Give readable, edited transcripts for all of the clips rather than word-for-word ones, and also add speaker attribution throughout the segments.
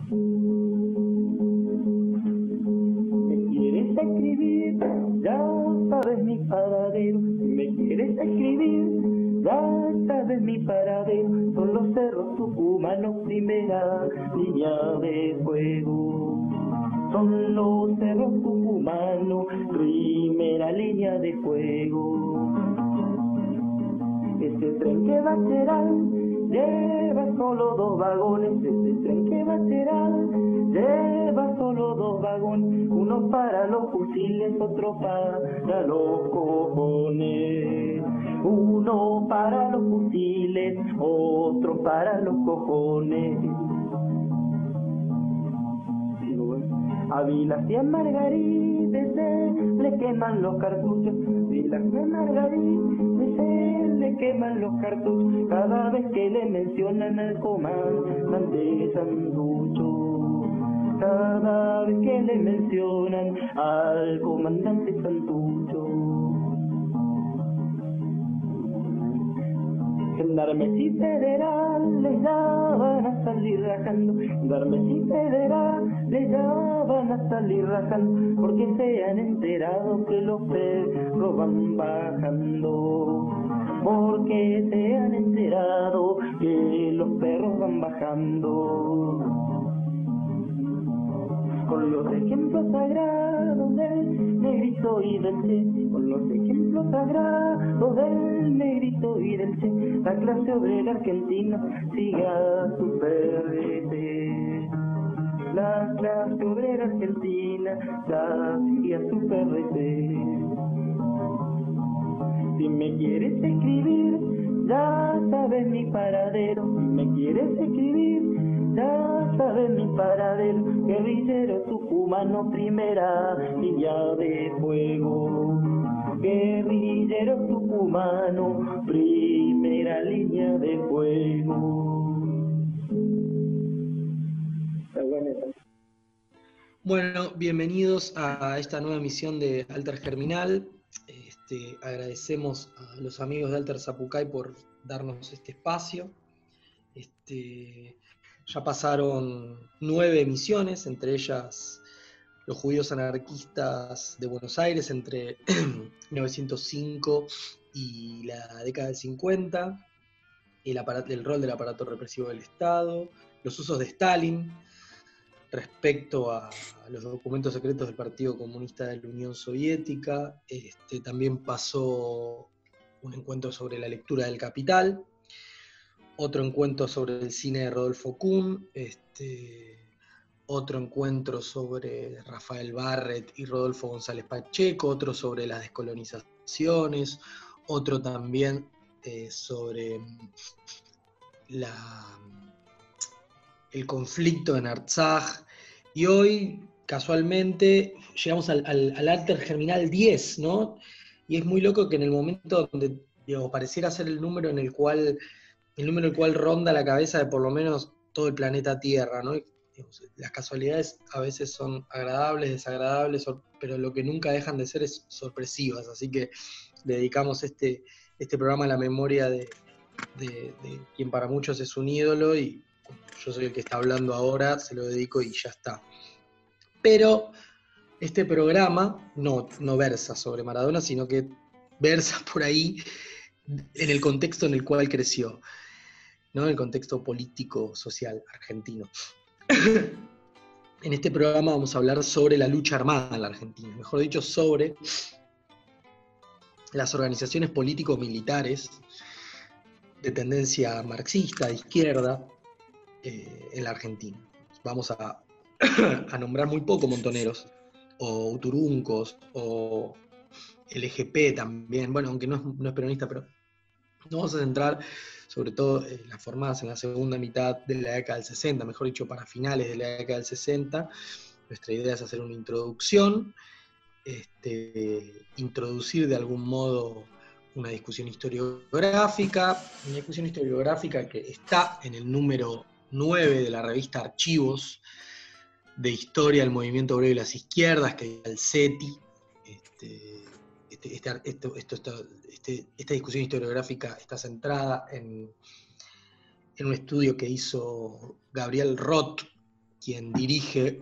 Speaker 1: Me quieres escribir, ya sabes mi paradero. Si me quieres escribir, ya sabes mi paradero. Son los cerros tucumanos, primera línea de fuego. Son los cerros tucumanos, primera línea de fuego. Ese tren que va a Cheral lleva solo 2 vagones. Ese tren que va a Cheral lleva solo 2 vagones. Uno para los fusiles, otro para los cojones. Uno para los fusiles, otro para los cojones. A Vilas y a Margarita se le queman los cartuchos. Vilas y a Margarita se le queman los cartuchos. Cada vez que le mencionan al comandante Santucho. Cada vez que le mencionan al comandante Santucho. Gendarmes y federales ya van a salir rajando. Gendarmes y federales ya van a salir rajando. Porque se han enterado que los perros van bajando. Porque se han enterado que los perros van bajando. Con los ejemplos sagrados del Negrito y del Che, con los ejemplos sagrados del Negrito y del Che, la clase obrera argentina siga su PRT. La clase obrera argentina ya siga su PRT. Si me quieres escribir, ya sabes mi paradero. Si me quieres escribir, ya sabes mi paradero. Guerrillero tucumano, primera línea de fuego. Guerrillero tucumano, primera línea de fuego. Está buena esa.
Speaker 2: Bueno, bienvenidos a esta nueva emisión de Alter Germinal. Agradecemos a los amigos de Alter Zapucay por darnos este espacio. Ya pasaron 9 emisiones, entre ellas Los Judíos Anarquistas de Buenos Aires entre 1905 y la década del 50, el rol del aparato represivo del Estado, los usos de Stalin respecto a los documentos secretos del Partido Comunista de la Unión Soviética. También pasó un encuentro sobre la lectura del Capital, otro encuentro sobre el cine de Rodolfo Kuhn, otro encuentro sobre Rafael Barret y Rodolfo González Pacheco, otro sobre las descolonizaciones, otro también sobre el conflicto en Artsaj, y hoy, casualmente, llegamos al Alter Germinal 10, ¿no? Y es muy loco que en el momento donde, pareciera ser el número en el cual ronda la cabeza de por lo menos todo el planeta Tierra, ¿no? Las casualidades a veces son agradables, desagradables, pero lo que nunca dejan de ser es sorpresivas, así que le dedicamos este programa a la memoria de quien para muchos es un ídolo, y yo soy el que está hablando ahora, se lo dedico y ya está. Pero este programa no versa sobre Maradona, sino que versa por ahí en el contexto en el cual creció, ¿no? El contexto político, social argentino. En este programa vamos a hablar sobre la lucha armada en la Argentina, mejor dicho, sobre las organizaciones político-militares de tendencia marxista, de izquierda, en la Argentina. Vamos a nombrar muy poco montoneros, o uturuncos, o LGP también, bueno, aunque no es peronista, pero nos vamos a centrar sobre todo en las formadas en la segunda mitad de la década del 60, mejor dicho, para finales de la década del 60. Nuestra idea es hacer una introducción, introducir de algún modo una discusión historiográfica que está en el número 9 de la revista Archivos de Historia del Movimiento Obrero y las Izquierdas, que es el CETI. Esta discusión historiográfica está centrada en un estudio que hizo Gabriel Roth, quien dirige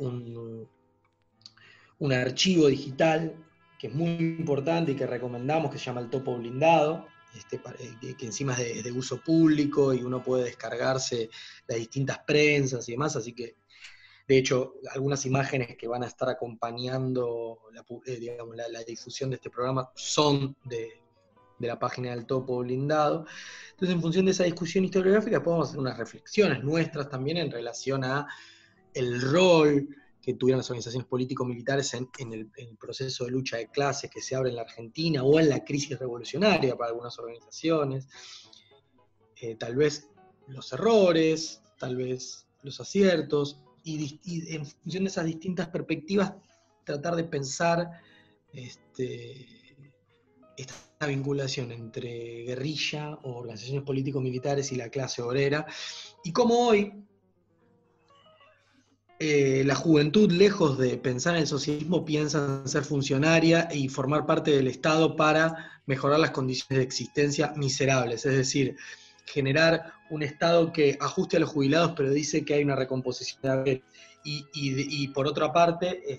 Speaker 2: un archivo digital que es muy importante y que recomendamos, que se llama El Topo Blindado, que encima es de uso público y uno puede descargarse las distintas prensas y demás, así que, de hecho, algunas imágenes que van a estar acompañando la difusión de este programa son de la página del Topo Blindado. Entonces, en función de esa discusión historiográfica, podemos hacer unas reflexiones nuestras también en relación a el rol que tuvieron las organizaciones político-militares en el proceso de lucha de clases que se abre en la Argentina, o en la crisis revolucionaria para algunas organizaciones, tal vez los errores, tal vez los aciertos, y en función de esas distintas perspectivas, tratar de pensar esta vinculación entre guerrilla o organizaciones político-militares y la clase obrera, y cómo hoy la juventud, lejos de pensar en el socialismo, piensa en ser funcionaria y formar parte del Estado para mejorar las condiciones de existencia miserables, es decir, generar un Estado que ajuste a los jubilados, pero dice que hay una recomposición de haberes, y por otra parte,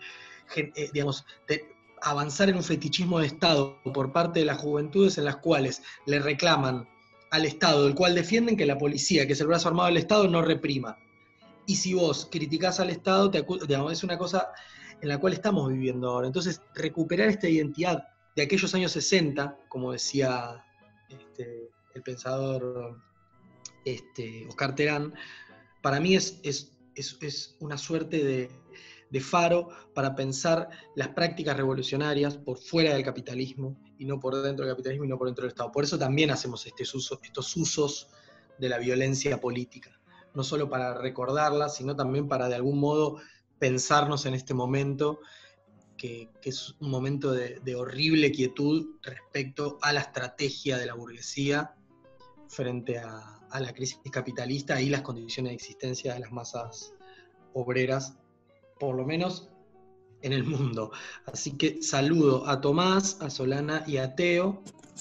Speaker 2: avanzar en un fetichismo de Estado por parte de las juventudes en las cuales le reclaman al Estado, del cual defienden que la policía, que es el brazo armado del Estado, no reprima. Y si vos criticás al Estado, es una cosa en la cual estamos viviendo ahora. Entonces, recuperar esta identidad de aquellos años 60, como decía el pensador Oscar Terán, para mí es una suerte de faro para pensar las prácticas revolucionarias por fuera del capitalismo, y no por dentro del capitalismo y no por dentro del Estado. Por eso también hacemos estos usos de la violencia política, no solo para recordarla, sino también para de algún modo pensarnos en este momento, que es un momento de horrible quietud respecto a la estrategia de la burguesía frente a la crisis capitalista y las condiciones de existencia de las masas obreras, por lo menos en el mundo. Así que saludo a Tomás, a Solana y a Teo.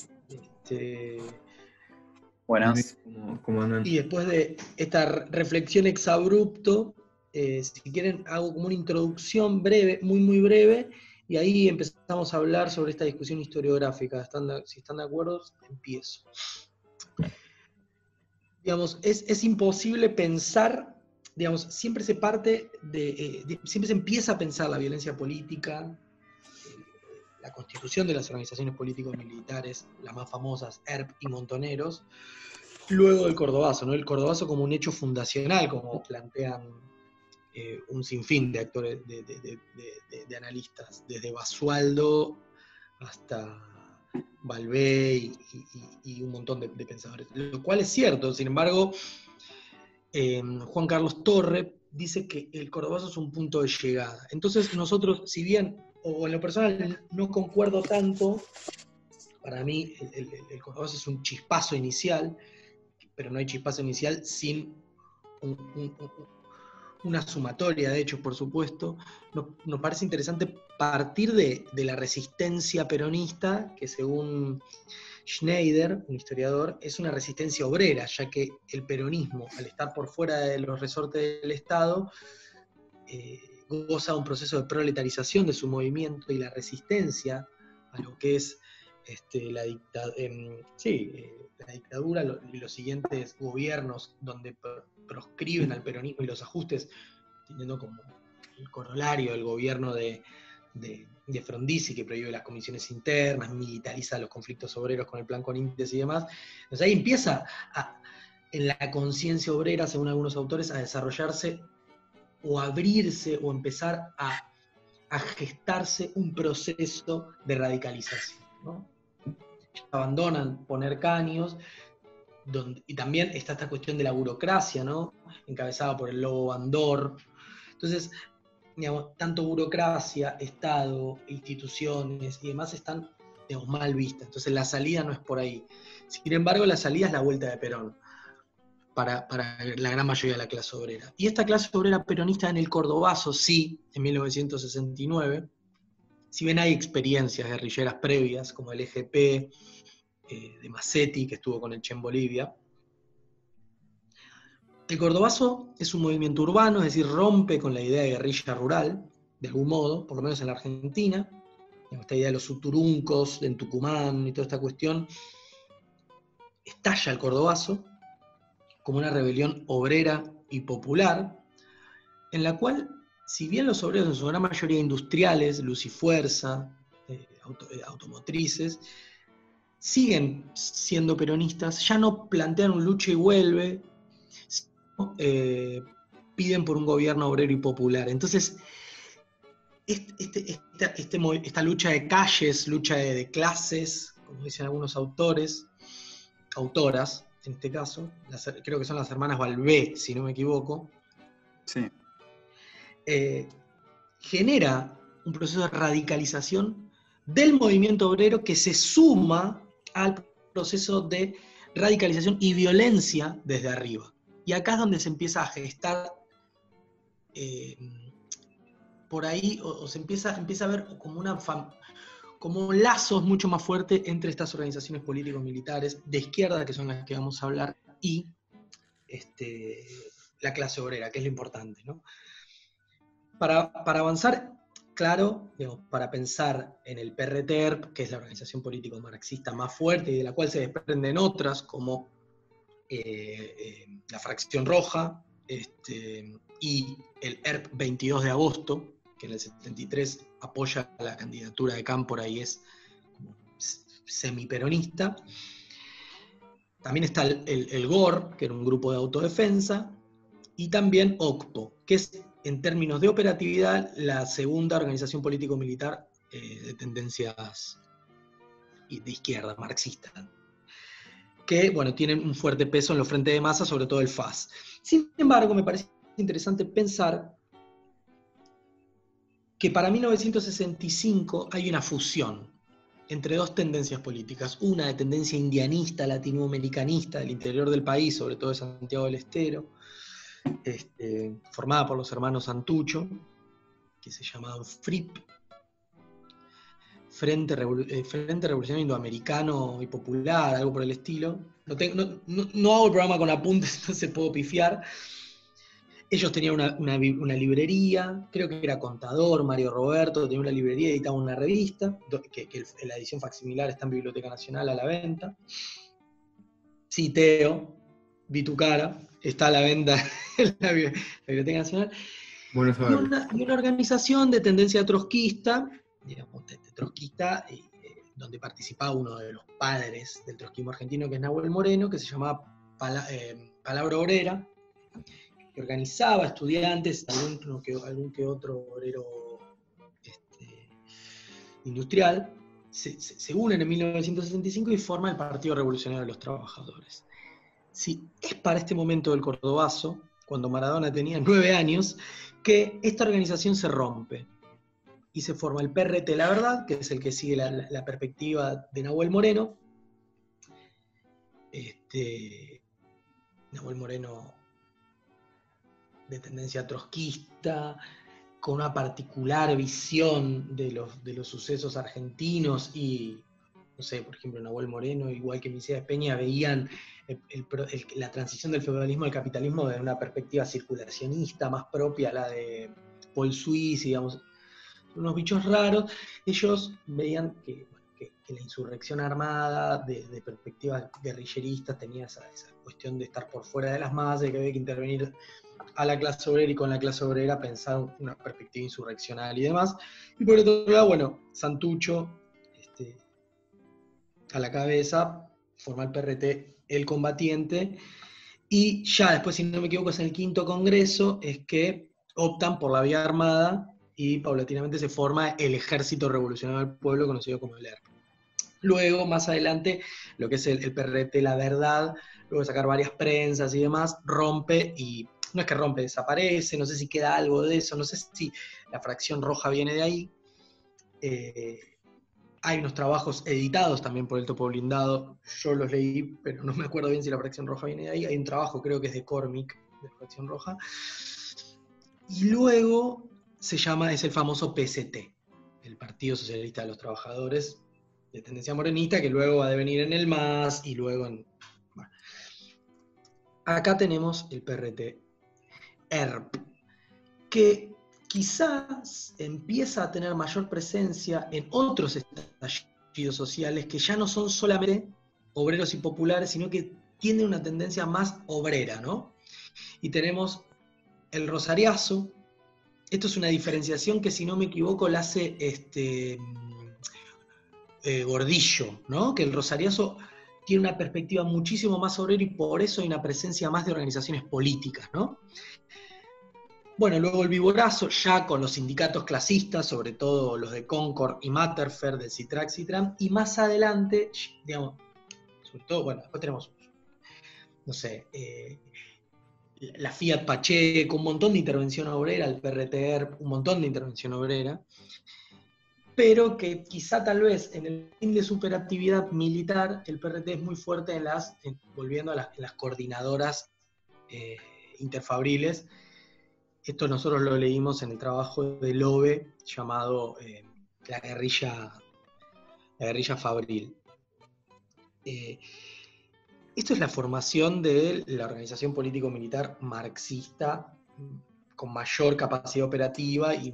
Speaker 3: Buenas.
Speaker 4: ¿Cómo andan?
Speaker 2: Y después de esta reflexión exabrupto, si quieren hago como una introducción breve, muy muy breve, y ahí empezamos a hablar sobre esta discusión historiográfica. Si están de acuerdo, empiezo. Digamos, es imposible pensar, digamos, siempre se empieza a pensar la violencia política, la constitución de las organizaciones político-militares, las más famosas, ERP y Montoneros, luego del Cordobazo, ¿no? El Cordobazo como un hecho fundacional, como plantean un sinfín de actores, de analistas, desde Basualdo hasta Balbé y un montón de pensadores. Lo cual es cierto, sin embargo, Juan Carlos Torre dice que el Cordobazo es un punto de llegada. Entonces nosotros, si bien, o en lo personal no concuerdo tanto, para mí el Cordobazo es un chispazo inicial, pero no hay chispazo inicial sin una sumatoria de hechos, por supuesto. Nos parece interesante partir de la resistencia peronista, que según Schneider, un historiador, es una resistencia obrera, ya que el peronismo, al estar por fuera de los resortes del Estado, goza de un proceso de proletarización de su movimiento, y la resistencia a lo que es la dictadura y los siguientes gobiernos donde proscriben al peronismo y los ajustes, teniendo como el corolario el gobierno de Frondizi, que prohíbe las comisiones internas, militariza los conflictos obreros con el plan Conintes y demás. Entonces ahí empieza en la conciencia obrera, según algunos autores, a desarrollarse o abrirse o empezar a gestarse un proceso de radicalización, ¿no? Abandonan poner caños, y también está esta cuestión de la burocracia, ¿no? Encabezada por el Lobo Bandor. Entonces, digamos, tanto burocracia, Estado, instituciones y demás están, digamos, mal vistas. Entonces la salida no es por ahí. Sin embargo, la salida es la vuelta de Perón para la gran mayoría de la clase obrera. Y esta clase obrera peronista en el Cordobazo, sí, en 1969, si bien hay experiencias guerrilleras previas, como el EGP de Massetti, que estuvo con el Che en Bolivia, El cordobazo es un movimiento urbano, es decir, rompe con la idea de guerrilla rural, de algún modo, por lo menos en la Argentina. Esta idea de los suturuncos en Tucumán y toda esta cuestión. Estalla el cordobazo como una rebelión obrera y popular, en la cual, si bien los obreros en su gran mayoría industriales, luz y fuerza, automotrices, siguen siendo peronistas, ya no plantean un lucha y vuelve, sino, piden por un gobierno obrero y popular. Entonces, esta lucha de calles, lucha de clases, como dicen algunos autores, autoras, en este caso, creo que son las hermanas Balbé, si no me equivoco,
Speaker 3: sí.
Speaker 2: Genera un proceso de radicalización del movimiento obrero que se suma al proceso de radicalización y violencia desde arriba. Y acá es donde se empieza a gestar por ahí, o se empieza a ver como lazos mucho más fuertes entre estas organizaciones político-militares de izquierda, que son las que vamos a hablar, y la clase obrera, que es lo importante, ¿no? Para avanzar, claro, digamos, para pensar en el PRTERP, que es la organización político marxista más fuerte y de la cual se desprenden otras, como la Fracción Roja y el ERP 22 de agosto, que en el 73 apoya la candidatura de Cámpora y es semiperonista. También está el GOR, que era un grupo de autodefensa, y también OCPO, que es, en términos de operatividad, la segunda organización político-militar de tendencias de izquierda, marxista, que, bueno, tienen un fuerte peso en los frentes de masa, sobre todo el FAS. Sin embargo, me parece interesante pensar que para 1965 hay una fusión entre dos tendencias políticas, una de tendencia indianista, latinoamericanista del interior del país, sobre todo de Santiago del Estero, formada por los hermanos Santucho, que se llamaban FRIP, Frente Revolucionario Indoamericano y Popular, algo por el estilo. No hago el programa con apuntes, entonces puedo pifiar. Ellos tenían una librería, creo que era contador, Mario Roberto, tenía una librería, editaba una revista, que la edición facsimilar está en Biblioteca Nacional a la venta. Sí, Teo, vi tu cara, está a la venta en la Biblioteca Nacional.
Speaker 3: Bueno,
Speaker 2: y una organización de tendencia trotskista, digamos, trotskista, donde participaba uno de los padres del trotskismo argentino, que es Nahuel Moreno, que se llamaba Palabra Obrera, que organizaba estudiantes, algún que otro obrero industrial, se unen en 1965 y forma el Partido Revolucionario de los Trabajadores. Sí, es para este momento del cordobazo, cuando Maradona tenía 9 años, que esta organización se rompe y se forma el PRT La Verdad, que es el que sigue la perspectiva de Nahuel Moreno. Nahuel Moreno de tendencia trotskista, con una particular visión de los sucesos argentinos y, no sé, por ejemplo, Nahuel Moreno, igual que Mises Peña, veían la transición del feudalismo al capitalismo desde una perspectiva circulacionista, más propia a la de Paul Suisse, digamos, unos bichos raros. Ellos veían que la insurrección armada, de perspectivas guerrilleristas, tenía esa cuestión de estar por fuera de las masas, y que había que intervenir a la clase obrera y con la clase obrera pensar una perspectiva insurreccional y demás. Y por otro lado, bueno, Santucho, a la cabeza, forma el PRT El Combatiente, y ya después, si no me equivoco, es en el 5º Congreso, es que optan por la vía armada y paulatinamente se forma el Ejército Revolucionario del Pueblo, conocido como el ERP. Luego, más adelante, lo que es el PRT La Verdad, luego de sacar varias prensas y demás, rompe, y no es que rompe, desaparece, no sé si queda algo de eso, no sé si la Fracción Roja viene de ahí. Hay unos trabajos editados también por el Topo Blindado, yo los leí, pero no me acuerdo bien si la Fracción Roja viene de ahí. Hay un trabajo, creo que es de Cormick, de la Fracción Roja. Y luego es el famoso PST, el Partido Socialista de los Trabajadores, de tendencia morenista, que luego va a devenir en el MAS y luego en... Bueno. acá tenemos el PRT-ERP, que quizás empieza a tener mayor presencia en otros estallidos sociales que ya no son solamente obreros y populares, sino que tienen una tendencia más obrera, ¿no? Y tenemos el rosariazo. Esto es una diferenciación que, si no me equivoco, la hace Gordillo, ¿no? Que el rosariazo tiene una perspectiva muchísimo más obrera y por eso hay una presencia más de organizaciones políticas, ¿no? Bueno, luego el Viborazo, ya con los sindicatos clasistas, sobre todo los de Concord y Matterfer, del Citrac, Citram, y más adelante, digamos, sobre todo, bueno, después tenemos, no sé, la Fiat Pacheco, un montón de intervención obrera, el PRTR, un montón de intervención obrera, pero que quizá tal vez en el fin de su operatividad militar, el PRT es muy fuerte volviendo a las coordinadoras interfabriles. Esto nosotros lo leímos en el trabajo de Lobe, llamado la guerrilla fabril. Esto es la formación de la organización político-militar marxista con mayor capacidad operativa y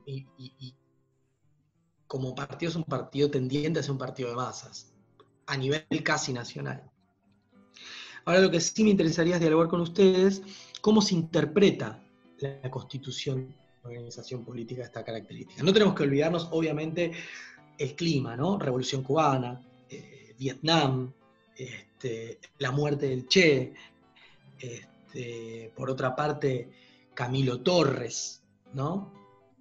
Speaker 2: como partido es un partido tendiente a ser un partido de masas, a nivel casi nacional. Ahora lo que sí me interesaría es dialogar con ustedes cómo se interpreta la constitución de una organización política de esta característica. No tenemos que olvidarnos, obviamente, el clima, ¿no? Revolución cubana, Vietnam, la muerte del Che, por otra parte, Camilo Torres, ¿no?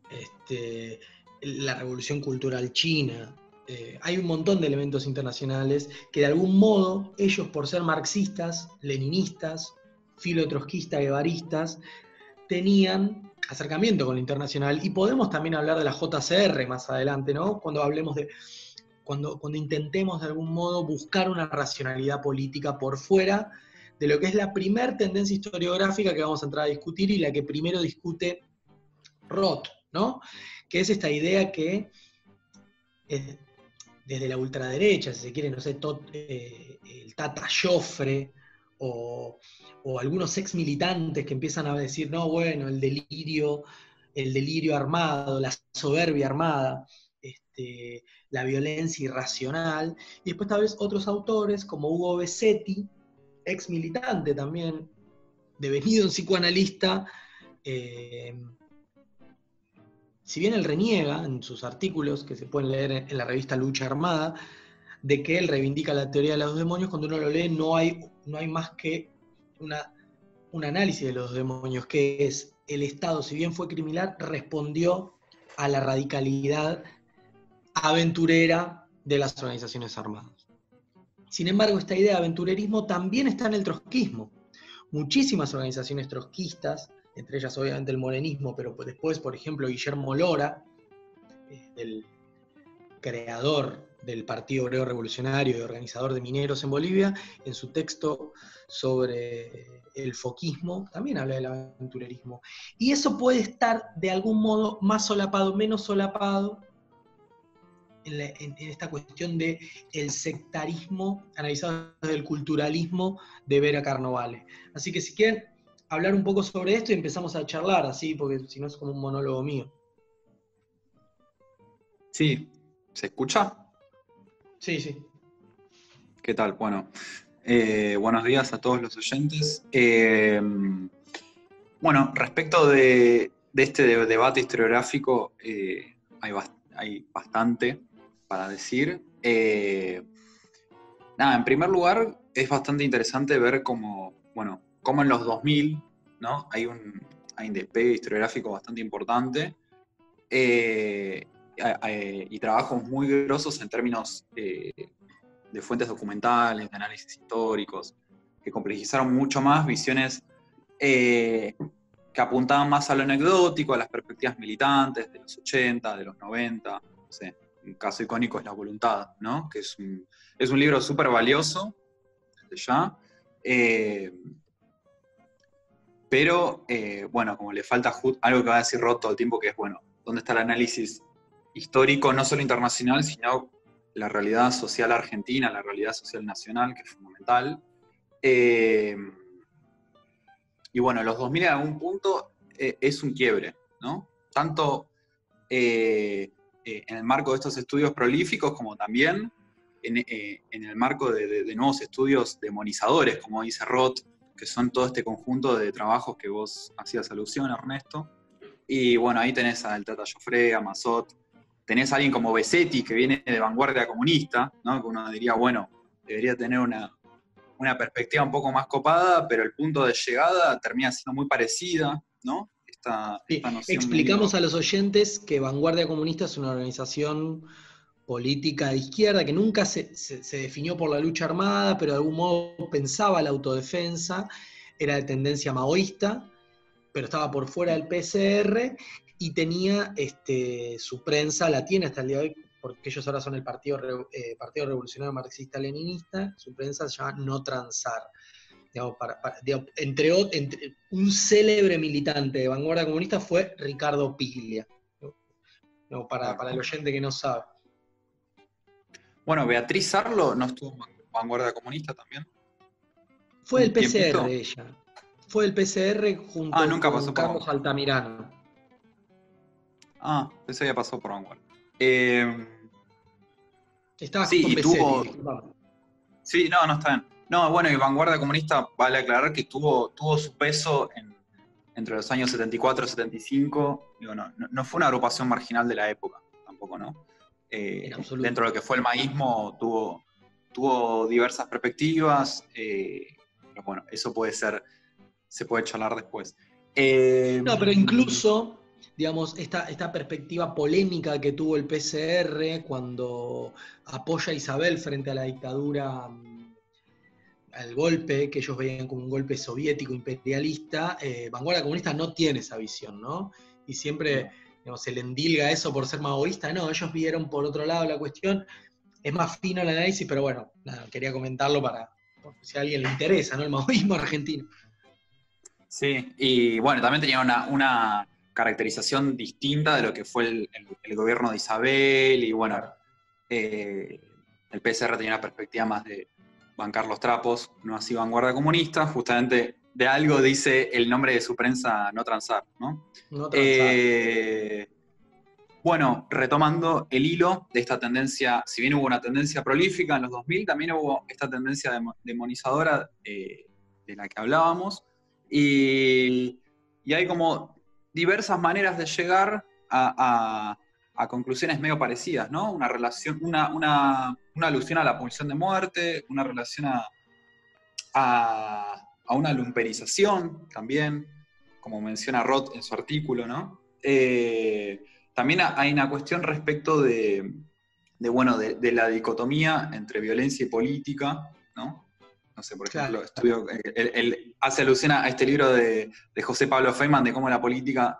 Speaker 2: La revolución cultural china. Hay un montón de elementos internacionales que de algún modo ellos, por ser marxistas, leninistas, filo-trotskistas, guevaristas, tenían acercamiento con lo internacional. Y podemos también hablar de la JCR más adelante, ¿no? Cuando hablemos de... Cuando intentemos de algún modo buscar una racionalidad política por fuera de lo que es la primer tendencia historiográfica que vamos a entrar a discutir y la que primero discute Roth, ¿no? Que es esta idea que desde la ultraderecha, si se quiere, no sé, el Tata Joffre o algunos ex militantes que empiezan a decir, no, bueno, el delirio armado, la soberbia armada, la violencia irracional, y después tal vez otros autores como Hugo Besetti, ex militante también, devenido un psicoanalista, si bien él reniega en sus artículos, que se pueden leer en la revista Lucha Armada, de que él reivindica la teoría de los demonios, cuando uno lo lee no hay más que un análisis de los demonios, que es el Estado, si bien fue criminal, respondió a la radicalidad aventurera de las organizaciones armadas. Sin embargo, esta idea de aventurerismo también está en el trotskismo. Muchísimas organizaciones trotskistas, entre ellas obviamente el morenismo, pero después, por ejemplo, Guillermo Lora, del creador del Partido Obrero Revolucionario y organizador de mineros en Bolivia, en su texto sobre el foquismo, también habla del aventurerismo. Y eso puede estar de algún modo más solapado, menos solapado, en esta cuestión del sectarismo analizado desde el culturalismo de Vera Carnovale. Así que si quieren hablar un poco sobre esto y empezamos a charlar así, porque si no es como un monólogo mío.
Speaker 3: Sí, ¿se escucha?
Speaker 2: Sí, sí.
Speaker 3: ¿Qué tal? Bueno, buenos días a todos los oyentes. Bueno, respecto de este debate historiográfico, hay bastante para decir. En primer lugar, es bastante interesante ver cómo en los 2000, ¿no? hay un despegue historiográfico bastante importante y trabajos muy grosos en términos de fuentes documentales, de análisis históricos, que complejizaron mucho más visiones que apuntaban más a lo anecdótico, a las perspectivas militantes de los 80, de los 90, no sé, un caso icónico es La Voluntad, ¿no? Que es un libro súper valioso, desde ya, pero, como le falta algo que va a decir Roth todo el tiempo, que es, ¿dónde está el análisis histórico, no solo internacional, sino la realidad social argentina, la realidad social nacional, que es fundamental? Y bueno, los 2000 en algún punto es un quiebre, ¿no? Tanto en el marco de estos estudios prolíficos como también en el marco de nuevos estudios demonizadores, como dice Roth, que son todo este conjunto de trabajos que vos hacías alusión, Ernesto. Y bueno, ahí tenés al Tata Joffre, a Mazot, tenés a alguien como Besetti, que viene de vanguardia comunista, ¿no? Que uno diría, bueno, debería tener una perspectiva un poco más copada, pero el punto de llegada termina siendo muy parecida, ¿no?
Speaker 2: Sí,
Speaker 3: Esta noción
Speaker 2: explicamos
Speaker 3: medio...
Speaker 2: a los oyentes que Vanguardia Comunista es una organización política de izquierda que nunca se definió por la lucha armada, pero de algún modo pensaba la autodefensa, era de tendencia maoísta, pero estaba por fuera del PCR y tenía su prensa, la tiene hasta el día de hoy, porque ellos ahora son el Partido Revolucionario Marxista-Leninista, su prensa se llama No Transar. Digamos, entre un célebre militante de vanguardia comunista fue Ricardo Piglia, ¿no? No, para el oyente que no sabe.
Speaker 3: Bueno, Beatriz Arlo no estuvo en vanguardia comunista también.
Speaker 2: Fue del
Speaker 3: Un
Speaker 2: PCR
Speaker 3: tiempito.
Speaker 2: ella. Fue del PCR junto
Speaker 3: Nunca
Speaker 2: con
Speaker 3: pasó por
Speaker 2: Carlos
Speaker 3: vanguardia.
Speaker 2: Altamirano.
Speaker 3: Ese ya pasó por vanguardia.
Speaker 2: Estabas
Speaker 3: Sí,
Speaker 2: con
Speaker 3: y
Speaker 2: Besetti,
Speaker 3: tuvo...
Speaker 2: disculpame.
Speaker 3: Sí, no está bien. No, bueno, y vanguardia comunista, vale aclarar que tuvo su peso entre los años 74 y 75. Digo, no fue una agrupación marginal de la época, tampoco, ¿no?
Speaker 2: En absoluto.
Speaker 3: Dentro de lo que fue el maísmo, tuvo diversas perspectivas, pero bueno, eso se puede charlar después.
Speaker 2: No, pero incluso, digamos, esta perspectiva polémica que tuvo el PCR cuando apoya a Isabel frente a la dictadura, al golpe, que ellos veían como un golpe soviético imperialista, Vanguardia Comunista no tiene esa visión, ¿no? Y siempre, digamos, se le endilga eso por ser maoísta. No, ellos vieron por otro lado la cuestión. Es más fino el análisis, pero bueno, nada, quería comentarlo por si a alguien le interesa, ¿no? El maoísmo argentino.
Speaker 3: Sí, y bueno, también tenía una caracterización distinta de lo que fue el gobierno de Isabel, y bueno, el PCR tenía una perspectiva más de bancar los trapos, no así vanguardia comunista, justamente de algo dice el nombre de su prensa, No Transar, ¿no?
Speaker 2: No transar.
Speaker 3: Bueno, retomando el hilo de esta tendencia, si bien hubo una tendencia prolífica en los 2000, también hubo esta tendencia demonizadora de la que hablábamos, y hay como diversas maneras de llegar a conclusiones medio parecidas, ¿no? Una relación, una alusión a la pulsión de muerte, una relación a una lumperización también, como menciona Roth en su artículo, ¿no? También hay una cuestión respecto de la dicotomía entre violencia y política, ¿no? No sé, por ejemplo,
Speaker 2: Claro.
Speaker 3: él hace alusión a este libro de José Pablo Feynman de cómo la política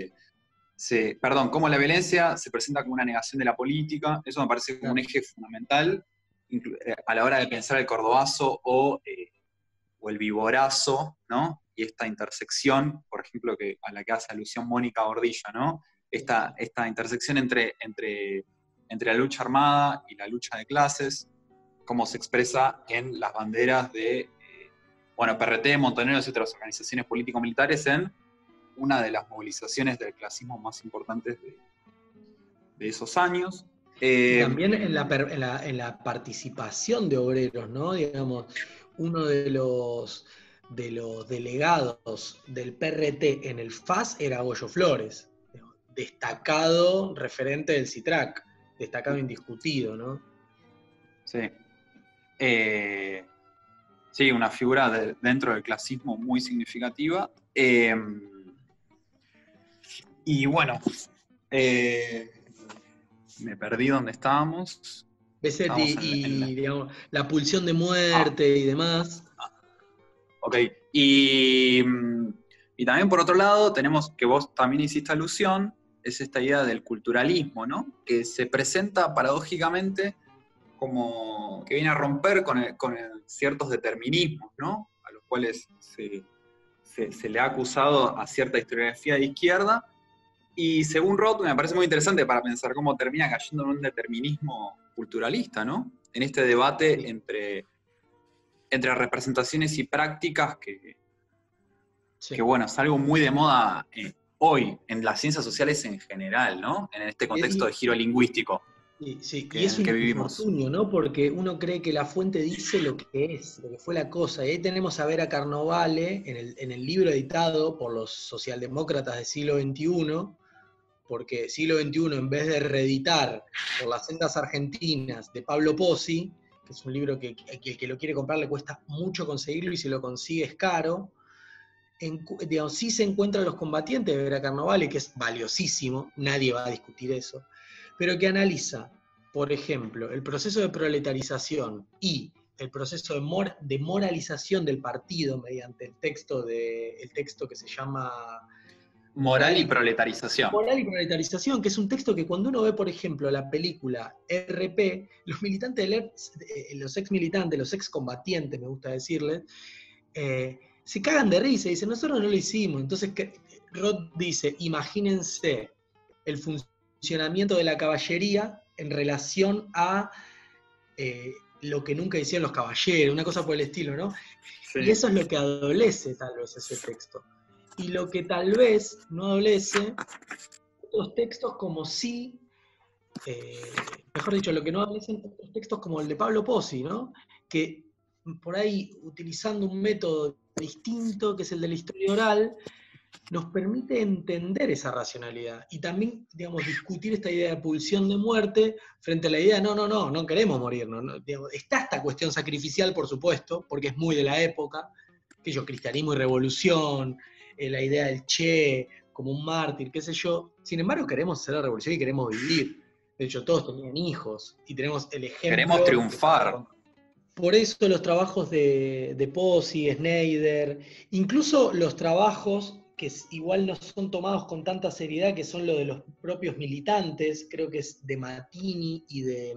Speaker 3: cómo la violencia se presenta como una negación de la política. Eso me parece como un eje fundamental a la hora de pensar el cordobazo o el viborazo, ¿no? Y esta intersección, por ejemplo, a la que hace alusión Mónica Gordillo, ¿no? Esta intersección entre la lucha armada y la lucha de clases, como se expresa en las banderas de, PRT, Montoneros y otras organizaciones político-militares en una de las movilizaciones del clasismo más importantes de esos años.
Speaker 2: Y también en la participación de obreros, ¿no? Digamos, uno de los delegados del PRT en el FAS era Goyo Flores, destacado referente del CITRAC, destacado indiscutido, ¿no?
Speaker 3: Sí. Sí, una figura dentro del clasismo muy significativa. Y bueno, me perdí donde estábamos.
Speaker 2: Besetti y digamos, la pulsión de muerte y demás.
Speaker 3: Ok. Y también por otro lado, tenemos que vos también hiciste alusión, es esta idea del culturalismo, ¿no? Que se presenta paradójicamente como que viene a romper con ciertos determinismos, ¿no? A los cuales se le ha acusado a cierta historiografía de izquierda. Y según Roth, me parece muy interesante para pensar cómo termina cayendo en un determinismo culturalista, ¿no? En este debate entre representaciones y prácticas
Speaker 2: Sí.
Speaker 3: que bueno, es algo muy de moda hoy, en las ciencias sociales en general, ¿no? En este contexto de giro lingüístico
Speaker 2: Sí,
Speaker 3: en
Speaker 2: y es
Speaker 3: el
Speaker 2: un
Speaker 3: que vivimos.
Speaker 2: infortunio, ¿no? Porque uno cree que la fuente dice lo que es, lo que fue la cosa. Y ahí tenemos a Vera Carnovale en el libro editado por los socialdemócratas del siglo XXI, porque siglo XXI, en vez de reeditar por las sendas argentinas de Pablo Pozzi, que es un libro que el que lo quiere comprar le cuesta mucho conseguirlo y si lo consigue es caro, digamos, sí se encuentran los combatientes de Vera Carnovale, que es valiosísimo, nadie va a discutir eso, pero que analiza, por ejemplo, el proceso de proletarización y el proceso de moralización del partido mediante el texto que se llama
Speaker 3: Moral y proletarización.
Speaker 2: Moral y proletarización, que es un texto que cuando uno ve, por ejemplo, la película RP, los militantes, los ex militantes, los ex combatientes, me gusta decirles, se cagan de risa y dicen, nosotros no lo hicimos. Entonces Roth dice, imagínense el funcionamiento de la caballería en relación a lo que nunca hicieron los caballeros, una cosa por el estilo, ¿no?
Speaker 3: Sí.
Speaker 2: Y eso es lo que adolece tal vez ese texto. Y lo que tal vez no adolece, otros textos como sí, mejor dicho, lo que no adolecen otros textos como el de Pablo Pozzi, ¿no? Que por ahí, utilizando un método distinto, que es el de la historia oral, nos permite entender esa racionalidad y también, digamos, discutir esta idea de pulsión de muerte frente a la idea, no queremos morirnos. No, digamos, está esta cuestión sacrificial, por supuesto, porque es muy de la época, cristianismo y revolución, la idea del Che como un mártir, qué sé yo. Sin embargo, queremos hacer la revolución y queremos vivir. De hecho, todos tenían hijos y tenemos el ejemplo.
Speaker 3: Queremos triunfar.
Speaker 2: Por eso los trabajos de Pozzi, Schneider, incluso los trabajos que igual no son tomados con tanta seriedad, que son los de los propios militantes, creo que es de Mattini y de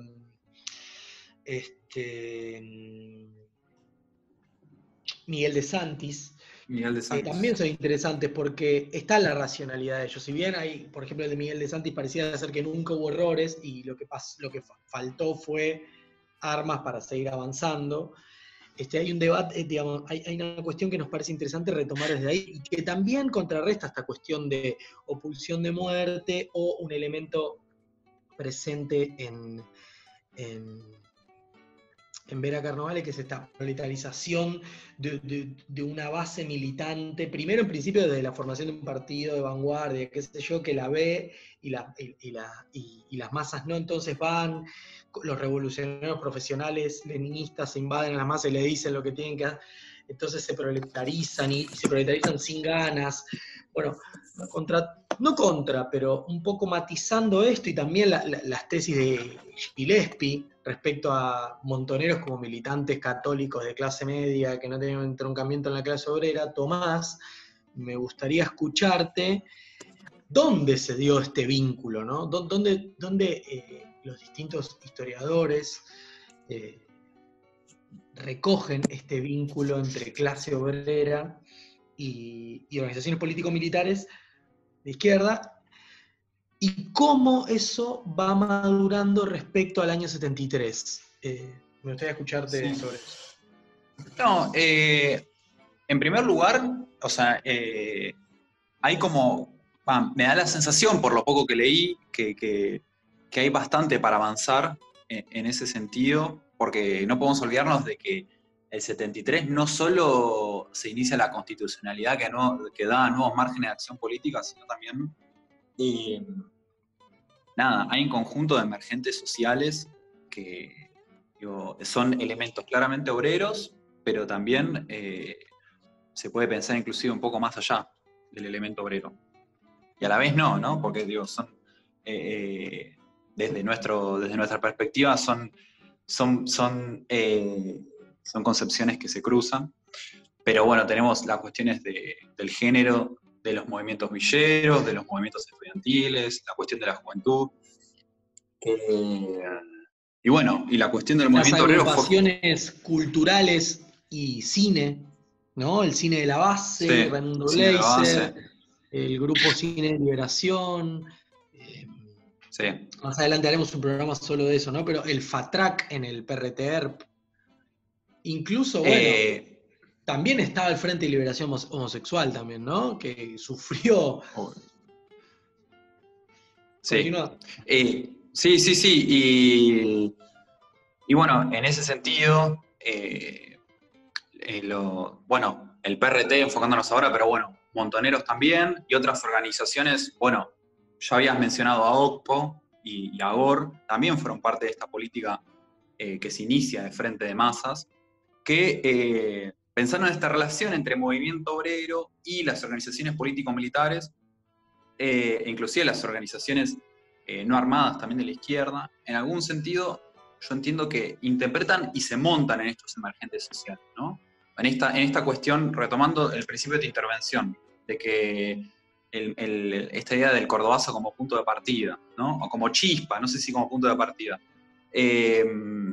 Speaker 2: Miguel de Santis, también son interesantes porque está la racionalidad de ellos. Si bien hay, por ejemplo, el de Miguel de Santis parecía ser que nunca hubo errores y lo que faltó fue armas para seguir avanzando. Hay un debate, digamos, hay una cuestión que nos parece interesante retomar desde ahí y que también contrarresta esta cuestión de o pulsión de muerte o un elemento presente en Vera Carnovale, que es esta proletarización de una base militante, primero en principio desde la formación de un partido de vanguardia, qué sé yo, que la ve y las masas no, entonces van, los revolucionarios profesionales leninistas se invaden a las masas y le dicen lo que tienen que hacer, entonces se proletarizan y se proletarizan sin ganas. Bueno, pero un poco matizando esto y también las tesis de Gillespie respecto a montoneros como militantes católicos de clase media que no tenían un entroncamiento en la clase obrera. Tomás, me gustaría escucharte, ¿dónde se dio este vínculo, ¿no? ¿Dónde los distintos historiadores recogen este vínculo entre clase obrera y organizaciones político-militares de izquierda, y cómo eso va madurando respecto al año 73? Me gustaría escucharte sobre eso.
Speaker 3: No, en primer lugar, o sea, hay como, me da la sensación, por lo poco que leí, que hay bastante para avanzar en ese sentido, porque no podemos olvidarnos de que el 73 no solo se inicia la constitucionalidad que da nuevos márgenes de acción política, sino también, hay un conjunto de emergentes sociales que son elementos claramente obreros, pero también se puede pensar inclusive un poco más allá del elemento obrero. Y a la vez no, porque son desde nuestra perspectiva son concepciones que se cruzan, pero bueno, tenemos las cuestiones del género, de los movimientos villeros, de los movimientos estudiantiles, la cuestión de la juventud, y bueno, y la cuestión del movimiento obrero
Speaker 2: las agrupaciones culturales y cine, ¿no? El cine de la base,
Speaker 3: sí,
Speaker 2: Raimundo Gleiser, el grupo Cine de Liberación.
Speaker 3: Sí.
Speaker 2: Más adelante haremos un programa solo de eso, ¿no? Pero el FATRAC en el PRTERP. Incluso, bueno, también estaba el Frente de Liberación Homosexual también, ¿no? Que sufrió.
Speaker 3: Sí.
Speaker 2: Continúa.
Speaker 3: Sí. Y bueno, en ese sentido, bueno, el PRT enfocándonos ahora, pero bueno, Montoneros también y otras organizaciones, bueno, ya habías mencionado a OCPO y a GOR, también fueron parte de esta política que se inicia de Frente de Masas, que pensando en esta relación entre movimiento obrero y las organizaciones político-militares, inclusive las organizaciones no armadas también de la izquierda, en algún sentido yo entiendo que interpretan y se montan en estos emergentes sociales, ¿no? En esta cuestión, retomando el principio de tu intervención, de que esta idea del cordobazo como punto de partida, ¿no? O como chispa, no sé si como punto de partida, es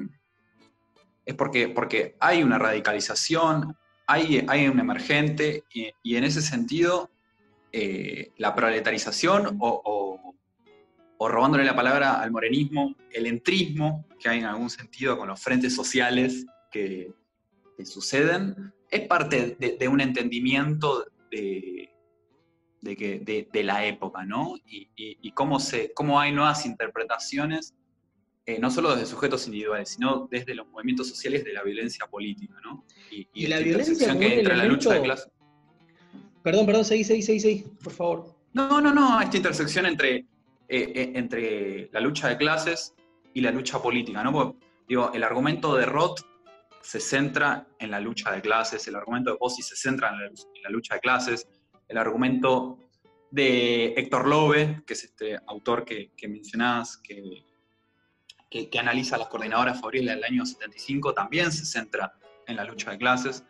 Speaker 3: porque hay una radicalización, hay un emergente, y en ese sentido, la proletarización o robándole la palabra al morenismo, el entrismo que hay en algún sentido con los frentes sociales que suceden, es parte de un entendimiento de la época, ¿no? Y cómo hay nuevas interpretaciones, no solo desde sujetos individuales, sino desde los movimientos sociales de la violencia política, ¿no?
Speaker 2: Y
Speaker 3: esta
Speaker 2: la violencia
Speaker 3: intersección
Speaker 2: como
Speaker 3: que
Speaker 2: un
Speaker 3: hay entre la lucha de
Speaker 2: elemento...
Speaker 3: clases.
Speaker 2: Perdón, seguí, por favor.
Speaker 3: No, esta intersección entre la lucha de clases y la lucha política, ¿no? Porque, digo, el argumento de Roth se centra en la lucha de clases, el argumento de Pozzi se centra en la lucha de clases, el argumento de Héctor Lobe, que es este autor que mencionás, que analiza las coordinadoras favoriles del año 75, también se centra en la lucha de clases.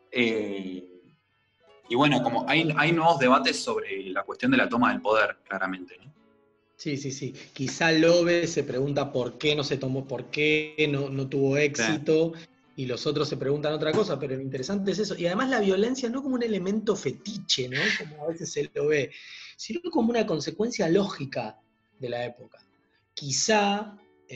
Speaker 3: Y bueno, como hay nuevos debates sobre la cuestión de la toma del poder, claramente, ¿no?
Speaker 2: Sí. Quizá Lobe se pregunta por qué no se tomó, por qué no tuvo éxito, sí. Y los otros se preguntan otra cosa, pero lo interesante es eso. Y además la violencia no como un elemento fetiche, ¿no? Como a veces se lo ve, sino como una consecuencia lógica de la época. Quizá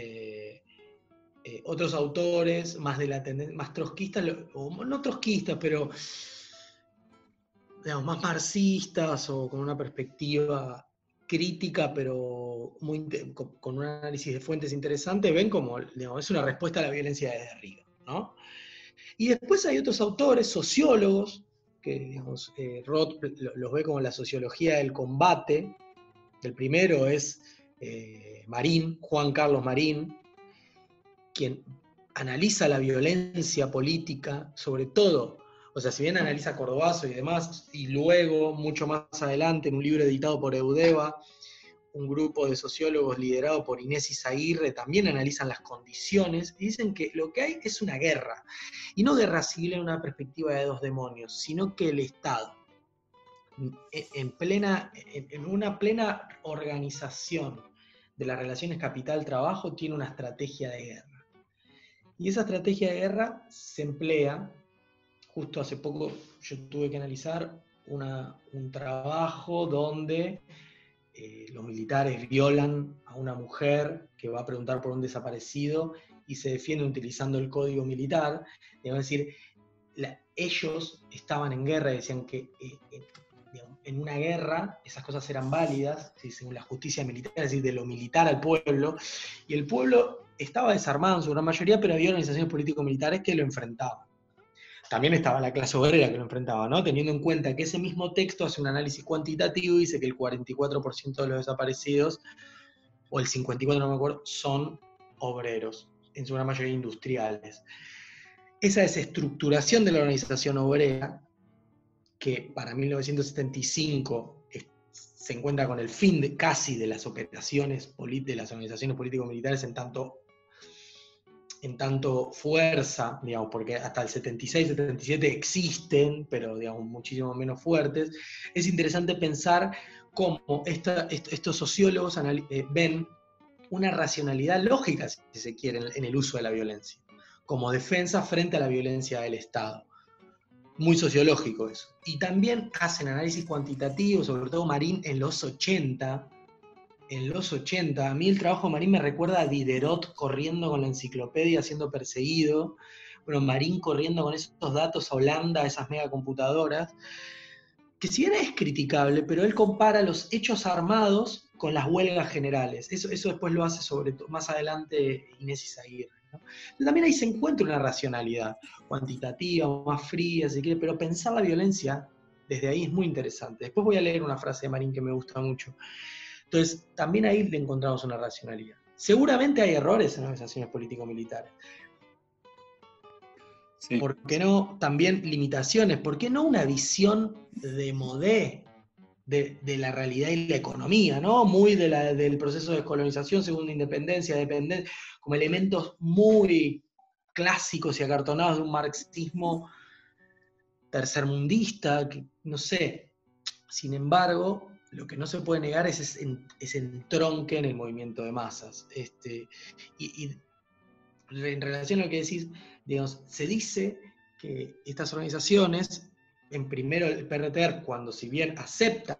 Speaker 2: otros autores más de la tendencia, más trotskistas, o no trotskistas, pero digamos, más marxistas o con una perspectiva crítica, pero con un análisis de fuentes interesante, ven como, digamos, es una respuesta a la violencia desde arriba, ¿no? Y después hay otros autores, sociólogos, que, digamos, Roth los ve como la sociología del combate. El primero es Marín, Juan Carlos Marín, quien analiza la violencia política, sobre todo, o sea, si bien analiza Cordobazo y demás, y luego, mucho más adelante, en un libro editado por Eudeva, un grupo de sociólogos liderado por Inés Izaguirre también analizan las condiciones y dicen que lo que hay es una guerra, y no guerra civil en una perspectiva de dos demonios, sino que el Estado, en una plena organización de las relaciones capital-trabajo, tiene una estrategia de guerra. Y esa estrategia de guerra se emplea, justo hace poco yo tuve que analizar un trabajo donde los militares violan a una mujer que va a preguntar por un desaparecido y se defiende utilizando el código militar. Es decir, ellos estaban en guerra y decían que en una guerra esas cosas eran válidas, ¿sí? Según la justicia militar, es decir, de lo militar al pueblo, y el pueblo estaba desarmado en su gran mayoría, pero había organizaciones político-militares que lo enfrentaban. También estaba la clase obrera que lo enfrentaba, ¿no? Teniendo en cuenta que ese mismo texto hace un análisis cuantitativo y dice que el 44% de los desaparecidos, o el 54%, no me acuerdo, son obreros, en su gran mayoría industriales. Esa desestructuración de la organización obrera, que para 1975 se encuentra con el fin casi de las operaciones de las organizaciones político-militares en tanto fuerza, digamos, porque hasta el 76, 77 existen, pero digamos muchísimo menos fuertes. Es interesante pensar cómo estos sociólogos ven una racionalidad lógica, si se quiere, en el uso de la violencia, como defensa frente a la violencia del Estado. Muy sociológico eso. Y también hacen análisis cuantitativo, sobre todo Marín en los 80. A mí el trabajo de Marín me recuerda a Diderot corriendo con la enciclopedia, siendo perseguido, bueno, Marín corriendo con esos datos a Holanda, a esas megacomputadoras, que si bien es criticable, pero él compara los hechos armados con las huelgas generales. Eso después lo hace sobre todo más adelante Inés Izaguirre, ¿no? También ahí se encuentra una racionalidad cuantitativa, más fría, si quiere, pero pensar la violencia desde ahí es muy interesante. Después voy a leer una frase de Marín que me gusta mucho. Entonces, también ahí le encontramos una racionalidad. Seguramente hay errores en las organizaciones político-militares.
Speaker 3: Sí.
Speaker 2: ¿Por qué no también limitaciones? ¿Por qué no una visión de modé de la realidad y la economía, ¿no? Muy del proceso de descolonización, segunda independencia, dependencia, como elementos muy clásicos y acartonados de un marxismo tercermundista, que, no sé. Sin embargo, lo que no se puede negar es ese entronque en el movimiento de masas. Y en relación a lo que decís, digamos, se dice que estas organizaciones, en primero el PRTR, cuando si bien acepta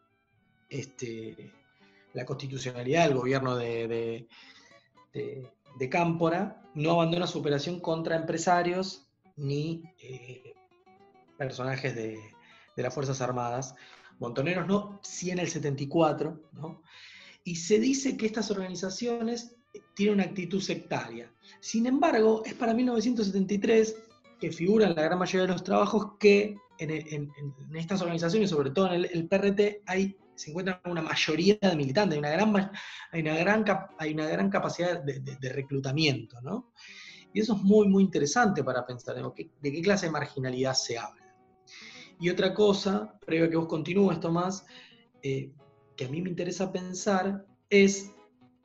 Speaker 2: la constitucionalidad del gobierno de Cámpora, no abandona su operación contra empresarios ni personajes de las Fuerzas Armadas. Montoneros no, sí en el 74, ¿no? Y se dice que estas organizaciones tienen una actitud sectaria. Sin embargo, es para 1973 que figura en la gran mayoría de los trabajos que en estas organizaciones, sobre todo en el PRT, se encuentra una mayoría de militantes, hay una gran capacidad de reclutamiento, ¿no? Y eso es muy, muy interesante para pensar, ¿no? ¿De qué clase de marginalidad se habla? Y otra cosa, previo a que vos continúes, Tomás, que a mí me interesa pensar es,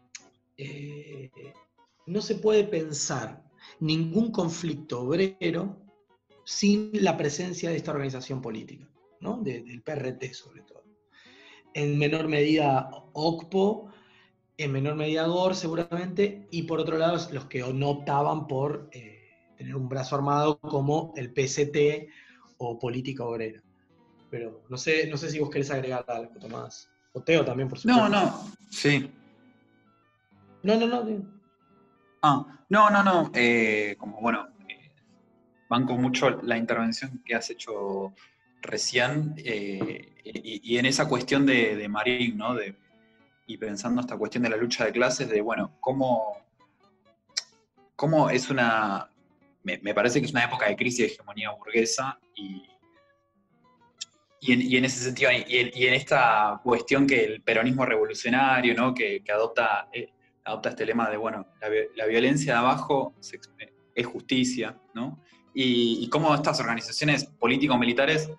Speaker 2: no se puede pensar ningún conflicto obrero sin la presencia de esta organización política, ¿no? Del PRT sobre todo. En menor medida OCPO, en menor medida GOR seguramente, y por otro lado los que no optaban por tener un brazo armado como el PCT o Política Obrera. Pero no sé si vos querés agregar algo, Tomás. O Teo también, por supuesto.
Speaker 3: No, sí.
Speaker 2: No.
Speaker 3: No. Como bueno, banco mucho la intervención que has hecho recién y en esa cuestión de Marín, ¿no? Y pensando esta cuestión de la lucha de clases, de bueno, cómo es una. Me parece que es una época de crisis de hegemonía burguesa y en ese sentido, y en esta cuestión que el peronismo revolucionario, ¿no? que adopta este lema de, bueno, la violencia de abajo es justicia, ¿no? Y cómo estas organizaciones político-militares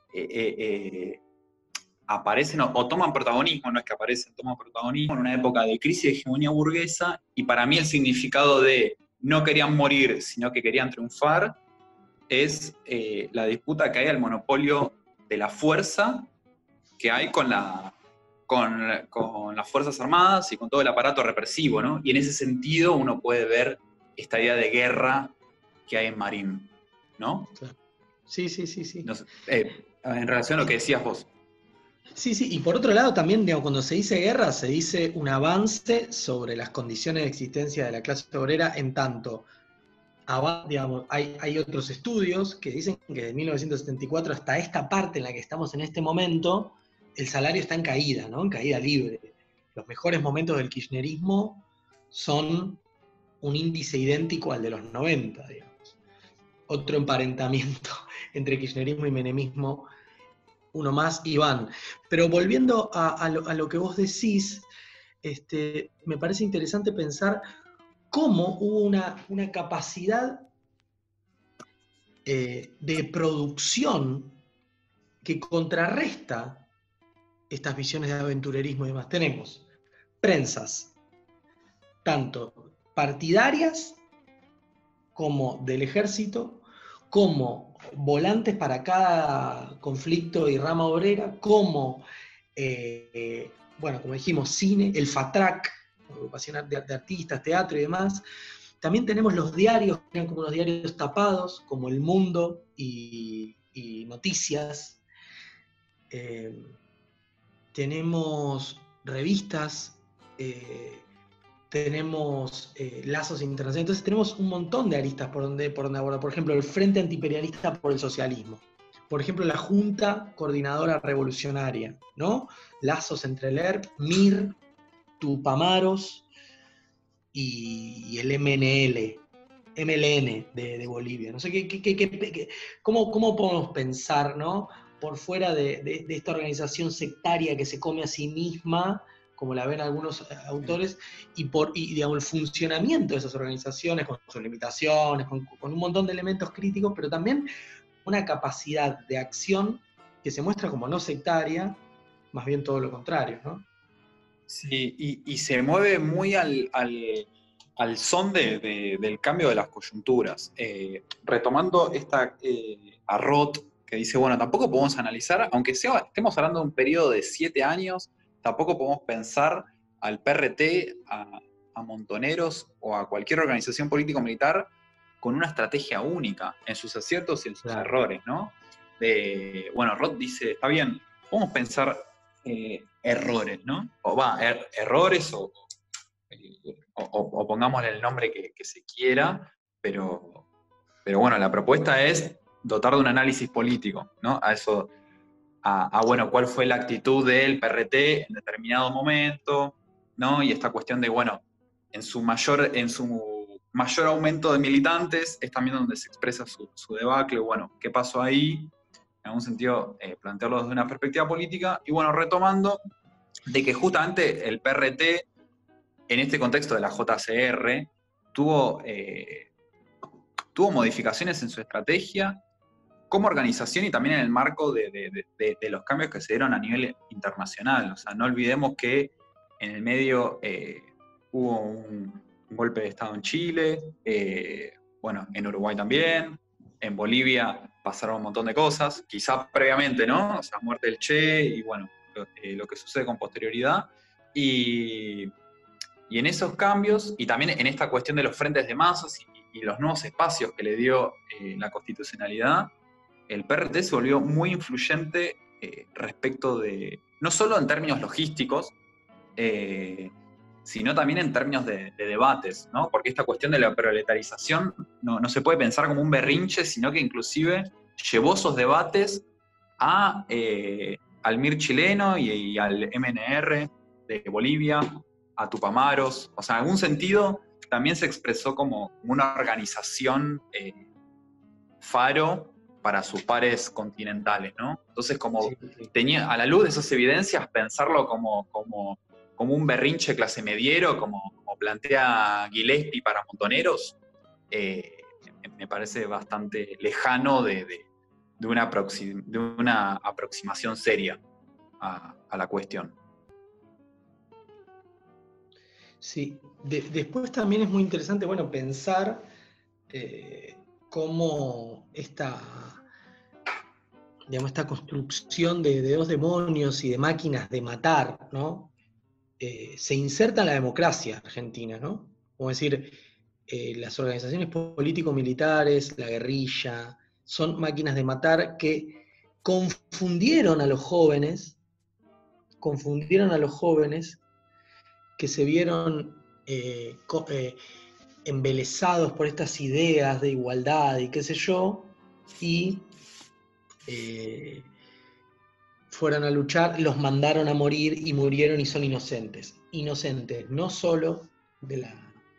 Speaker 3: aparecen o toman protagonismo, no es que aparecen, toman protagonismo en una época de crisis de hegemonía burguesa, y para mí el significado de no querían morir, sino que querían triunfar, es la disputa que hay al monopolio de la fuerza que hay con las Fuerzas Armadas y con todo el aparato represivo, ¿no? Y en ese sentido uno puede ver esta idea de guerra que hay en Marín, ¿no?
Speaker 2: Sí.
Speaker 3: No sé, en relación a lo que decías vos.
Speaker 2: Sí, y por otro lado también, digamos, cuando se dice guerra, se dice un avance sobre las condiciones de existencia de la clase obrera en tanto, digamos, hay otros estudios que dicen que de 1974 hasta esta parte en la que estamos en este momento, el salario está en caída, ¿no? En caída libre. Los mejores momentos del kirchnerismo son un índice idéntico al de los 90, digamos. Otro emparentamiento entre kirchnerismo y menemismo, uno más, Iván. Pero volviendo a lo que vos decís, me parece interesante pensar cómo hubo una capacidad de producción que contrarresta estas visiones de aventurerismo y demás. Tenemos prensas, tanto partidarias como del ejército, como volantes para cada conflicto y rama obrera, como, bueno, como dijimos, cine, el FATRAC, agrupación de artistas, teatro y demás. También tenemos los diarios, que eran como los diarios tapados, como El Mundo y Noticias. Tenemos revistas tenemos lazos internacionales. Entonces tenemos un montón de aristas por donde abordar. Por ejemplo, el Frente Antiimperialista por el Socialismo. Por ejemplo, la Junta Coordinadora Revolucionaria, ¿no? Lazos entre el ERP, MIR, Tupamaros y el MLN de Bolivia. No sé cómo podemos pensar, ¿no? Por fuera de esta organización sectaria que se come a sí misma, como la ven algunos autores, y digamos, el funcionamiento de esas organizaciones, con sus limitaciones, con un montón de elementos críticos, pero también una capacidad de acción que se muestra como no sectaria, más bien todo lo contrario, ¿no?
Speaker 3: Sí, y se mueve muy al son del cambio de las coyunturas. Retomando a Roth, que dice, bueno, tampoco podemos analizar, aunque estemos hablando de un periodo de 7 años, tampoco podemos pensar al PRT, a Montoneros o a cualquier organización político-militar con una estrategia única, en sus aciertos y en sus errores, ¿no? Bueno, Roth dice, está bien, podemos pensar errores, ¿no? Errores o pongámosle el nombre que se quiera, pero bueno, la propuesta es dotar de un análisis político, ¿no? Bueno, cuál fue la actitud del PRT en determinado momento, ¿no? Y esta cuestión de, bueno, en su mayor aumento de militantes es también donde se expresa su debacle, bueno, ¿qué pasó ahí? En algún sentido, plantearlo desde una perspectiva política, y bueno, retomando de que justamente el PRT, en este contexto de la JCR, tuvo modificaciones en su estrategia como organización y también en el marco de los cambios que se dieron a nivel internacional. O sea, no olvidemos que en el medio hubo un golpe de Estado en Chile, bueno, en Uruguay también, en Bolivia pasaron un montón de cosas, quizá previamente, ¿no? O sea, muerte del Che y bueno, lo que sucede con posterioridad. Y en esos cambios, y también en esta cuestión de los frentes de masas y los nuevos espacios que le dio la constitucionalidad, el PRT se volvió muy influyente respecto de, no solo en términos logísticos, sino también en términos de debates, ¿no? Porque esta cuestión de la proletarización no se puede pensar como un berrinche, sino que inclusive llevó esos debates al MIR chileno y al MNR de Bolivia, a Tupamaros. O sea, en algún sentido también se expresó como una organización faro para sus pares continentales, ¿no? Entonces, como tenía, a la luz de esas evidencias, pensarlo como un berrinche clase mediero, como plantea Gillespie para Montoneros, me parece bastante lejano de una aproximación seria a la cuestión.
Speaker 2: Sí, después también es muy interesante, bueno, pensar cómo esta construcción de dos demonios y de máquinas de matar, ¿no? Se inserta en la democracia argentina, ¿no? Como decir, las organizaciones político-militares, la guerrilla, son máquinas de matar que confundieron a los jóvenes que se vieron embelesados por estas ideas de igualdad y qué sé yo, y fueron a luchar, los mandaron a morir y murieron y son inocentes. Inocentes no solo del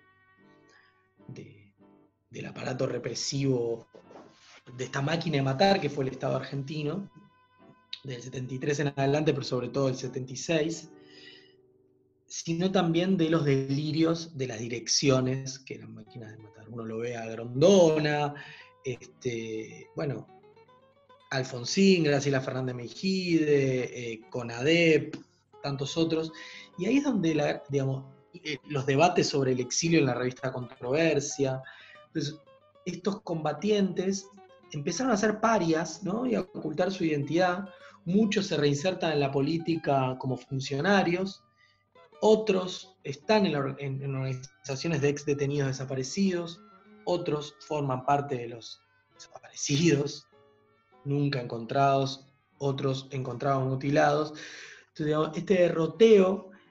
Speaker 2: aparato represivo, de esta máquina de matar que fue el Estado argentino, del 73 en adelante, pero sobre todo del 76, sino también de los delirios de las direcciones que eran máquinas de matar. Uno lo ve a Grondona, bueno, Alfonsín, Graciela Fernández Mejide, Conadep, tantos otros, y ahí es donde los debates sobre el exilio en la revista Controversia. Entonces, estos combatientes empezaron a ser parias, ¿no? Y a ocultar su identidad. Muchos se reinsertan en la política como funcionarios, otros están en organizaciones de ex detenidos desaparecidos, otros forman parte de los desaparecidos, nunca encontrados, otros encontrados mutilados. Entonces, digamos, este derroteo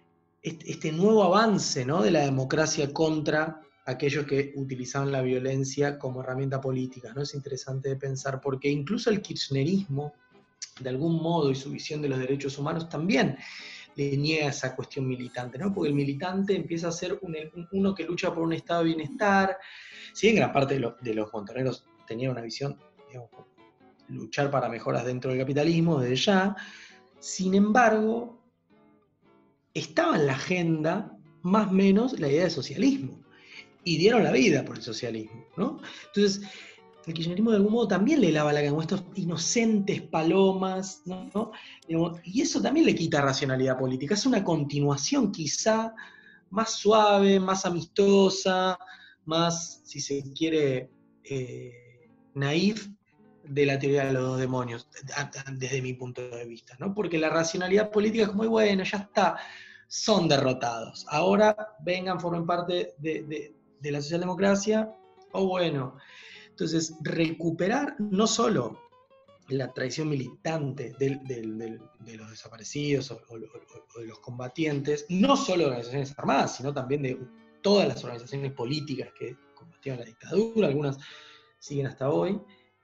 Speaker 2: este nuevo avance, ¿no?, de la democracia contra aquellos que utilizaban la violencia como herramienta política, ¿no? Es interesante de pensar, porque incluso el kirchnerismo, de algún modo, y su visión de los derechos humanos también le niega esa cuestión militante, ¿no? Porque el militante empieza a ser uno que lucha por un estado de bienestar. Si bien gran parte de los montoneros tenían una visión, digamos, luchar para mejoras dentro del capitalismo desde ya, sin embargo, estaba en la agenda más o menos la idea de socialismo, y dieron la vida por el socialismo, ¿no? Entonces, el kirchnerismo de algún modo también le lava la cara, como estos inocentes palomas, ¿no? Y eso también le quita racionalidad política. Es una continuación quizá más suave, más amistosa, más, si se quiere, naif de la teoría de los dos demonios, desde mi punto de vista, ¿no? Porque la racionalidad política es muy buena, ya está, son derrotados. Ahora vengan, formen parte de la socialdemocracia, o bueno. Entonces, recuperar no solo la tradición militante de los desaparecidos o de los combatientes, no solo de organizaciones armadas, sino también de todas las organizaciones políticas que combatían la dictadura, algunas siguen hasta hoy,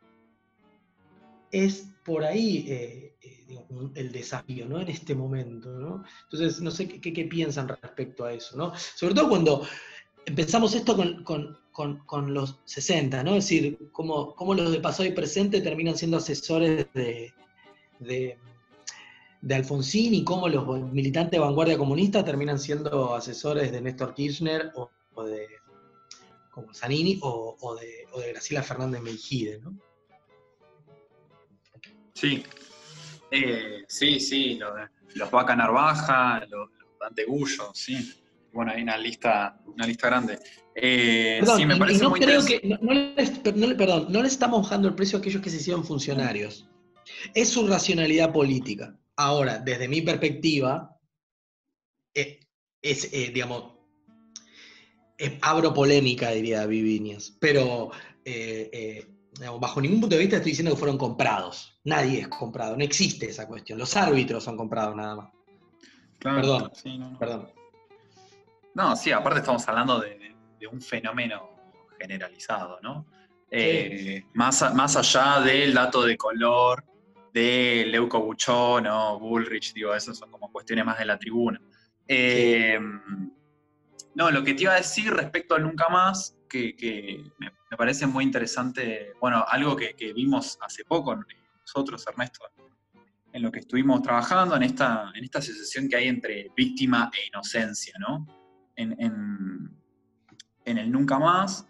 Speaker 2: es por ahí digamos, el desafío, ¿no? En este momento, ¿no? Entonces, no sé qué piensan respecto a eso, ¿no? Sobre todo cuando empezamos esto con los 60, ¿no? Es decir, cómo los de pasado y presente terminan siendo asesores de Alfonsín, y cómo los militantes de vanguardia comunista terminan siendo asesores de Néstor Kirchner o de como Zanini o de Graciela Fernández Meijide, ¿no?
Speaker 3: Sí, sí, los Vaca Narvaja, los Dante Gullo, sí. Bueno, hay una lista grande.
Speaker 2: Perdón,
Speaker 3: sí, me
Speaker 2: y
Speaker 3: parece
Speaker 2: no
Speaker 3: muy
Speaker 2: creo
Speaker 3: interesante.
Speaker 2: perdón, no le estamos bajando el precio a aquellos que se hicieron funcionarios. Es su racionalidad política. Ahora, desde mi perspectiva, digamos, abro polémica, diría Viviñas, pero digamos, bajo ningún punto de vista estoy diciendo que fueron comprados. Nadie es comprado, no existe esa cuestión. Los árbitros son comprados nada más.
Speaker 3: Claro,
Speaker 2: Perdón,
Speaker 3: sí, no.
Speaker 2: perdón.
Speaker 3: No, sí, aparte estamos hablando de un fenómeno generalizado, ¿no?
Speaker 2: Sí.
Speaker 3: Más allá del dato de color, de Leuco Buchón o Bullrich, digo, eso son como cuestiones más de la tribuna.
Speaker 2: Sí.
Speaker 3: No, lo que te iba a decir respecto al Nunca Más, que me parece muy interesante, bueno, algo que vimos hace poco nosotros, Ernesto, en lo que estuvimos trabajando, en esta asociación que hay entre víctima e inocencia, ¿no? En el Nunca Más,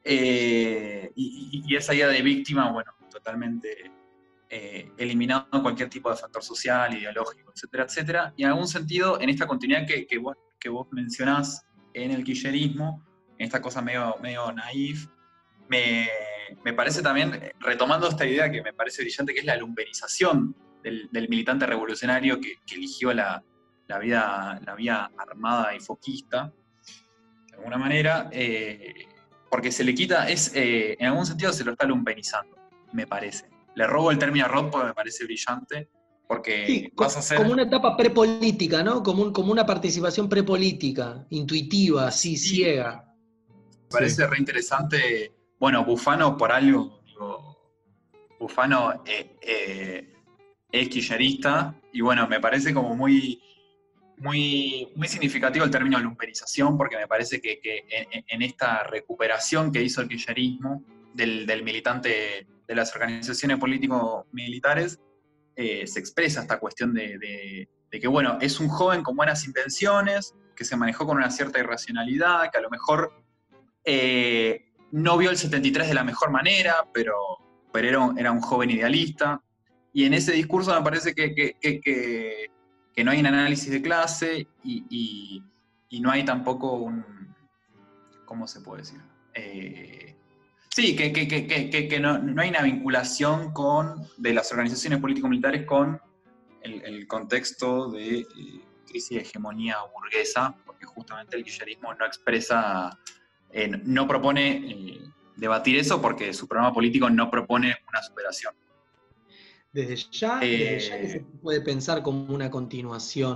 Speaker 3: y esa idea de víctima, bueno, totalmente eliminado cualquier tipo de factor social, ideológico, etcétera, etcétera, y en algún sentido, en esta continuidad que vos mencionás en el kirchnerismo, en esta cosa medio naif, me parece también, retomando esta idea que me parece brillante, que es la lumpenización del militante revolucionario que eligió la vía armada y foquista, de alguna manera, porque se le quita, en algún sentido se lo está lumpenizando, me parece. Le robo el término a Roth porque me parece brillante, porque
Speaker 2: Sí,
Speaker 3: vas a ser...
Speaker 2: como una etapa prepolítica, ¿no? Como una participación prepolítica, intuitiva, así,
Speaker 3: Sí,
Speaker 2: ciega.
Speaker 3: me parece re interesante. Bueno, Bufano, por algo, digo, Bufano es kirchnerista, y bueno, me parece como muy significativo el término lumpenización, porque me parece que en esta recuperación que hizo el kirchnerismo del militante de las organizaciones político-militares, se expresa esta cuestión de que, bueno, es un joven con buenas intenciones, que se manejó con una cierta irracionalidad, que a lo mejor no vio el 73 de la mejor manera, pero era un joven idealista. Y en ese discurso me parece que no hay un análisis de clase y no hay tampoco un... ¿Cómo se puede decir? Sí, que no hay una vinculación de las organizaciones político-militares con el contexto de crisis de hegemonía burguesa, porque justamente el kirchnerismo no expresa, no propone debatir eso, porque su programa político no propone una superación.
Speaker 2: Desde ya que se puede pensar como una continuación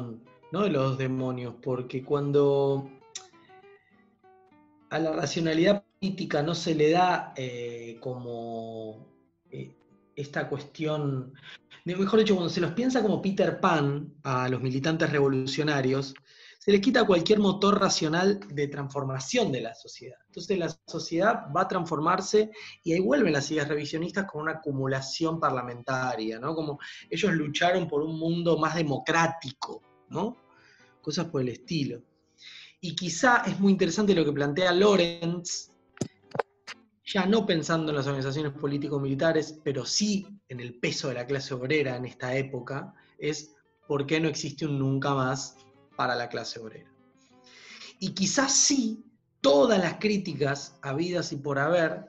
Speaker 2: ¿no? De los dos demonios, porque cuando a la racionalidad política no se le da como esta cuestión, mejor dicho, cuando se los piensa como Peter Pan a los militantes revolucionarios, se les quita cualquier motor racional de transformación de la sociedad. Entonces la sociedad va a transformarse y ahí vuelven las ideas revisionistas con una acumulación parlamentaria, ¿no? Como ellos lucharon por un mundo más democrático, ¿no? Cosas por el estilo. Y quizá es muy interesante lo que plantea Lorenz, ya no pensando en las organizaciones político-militares, pero sí en el peso de la clase obrera en esta época, es por qué no existe un nunca más para la clase obrera. Y quizás sí, todas las críticas habidas y por haber,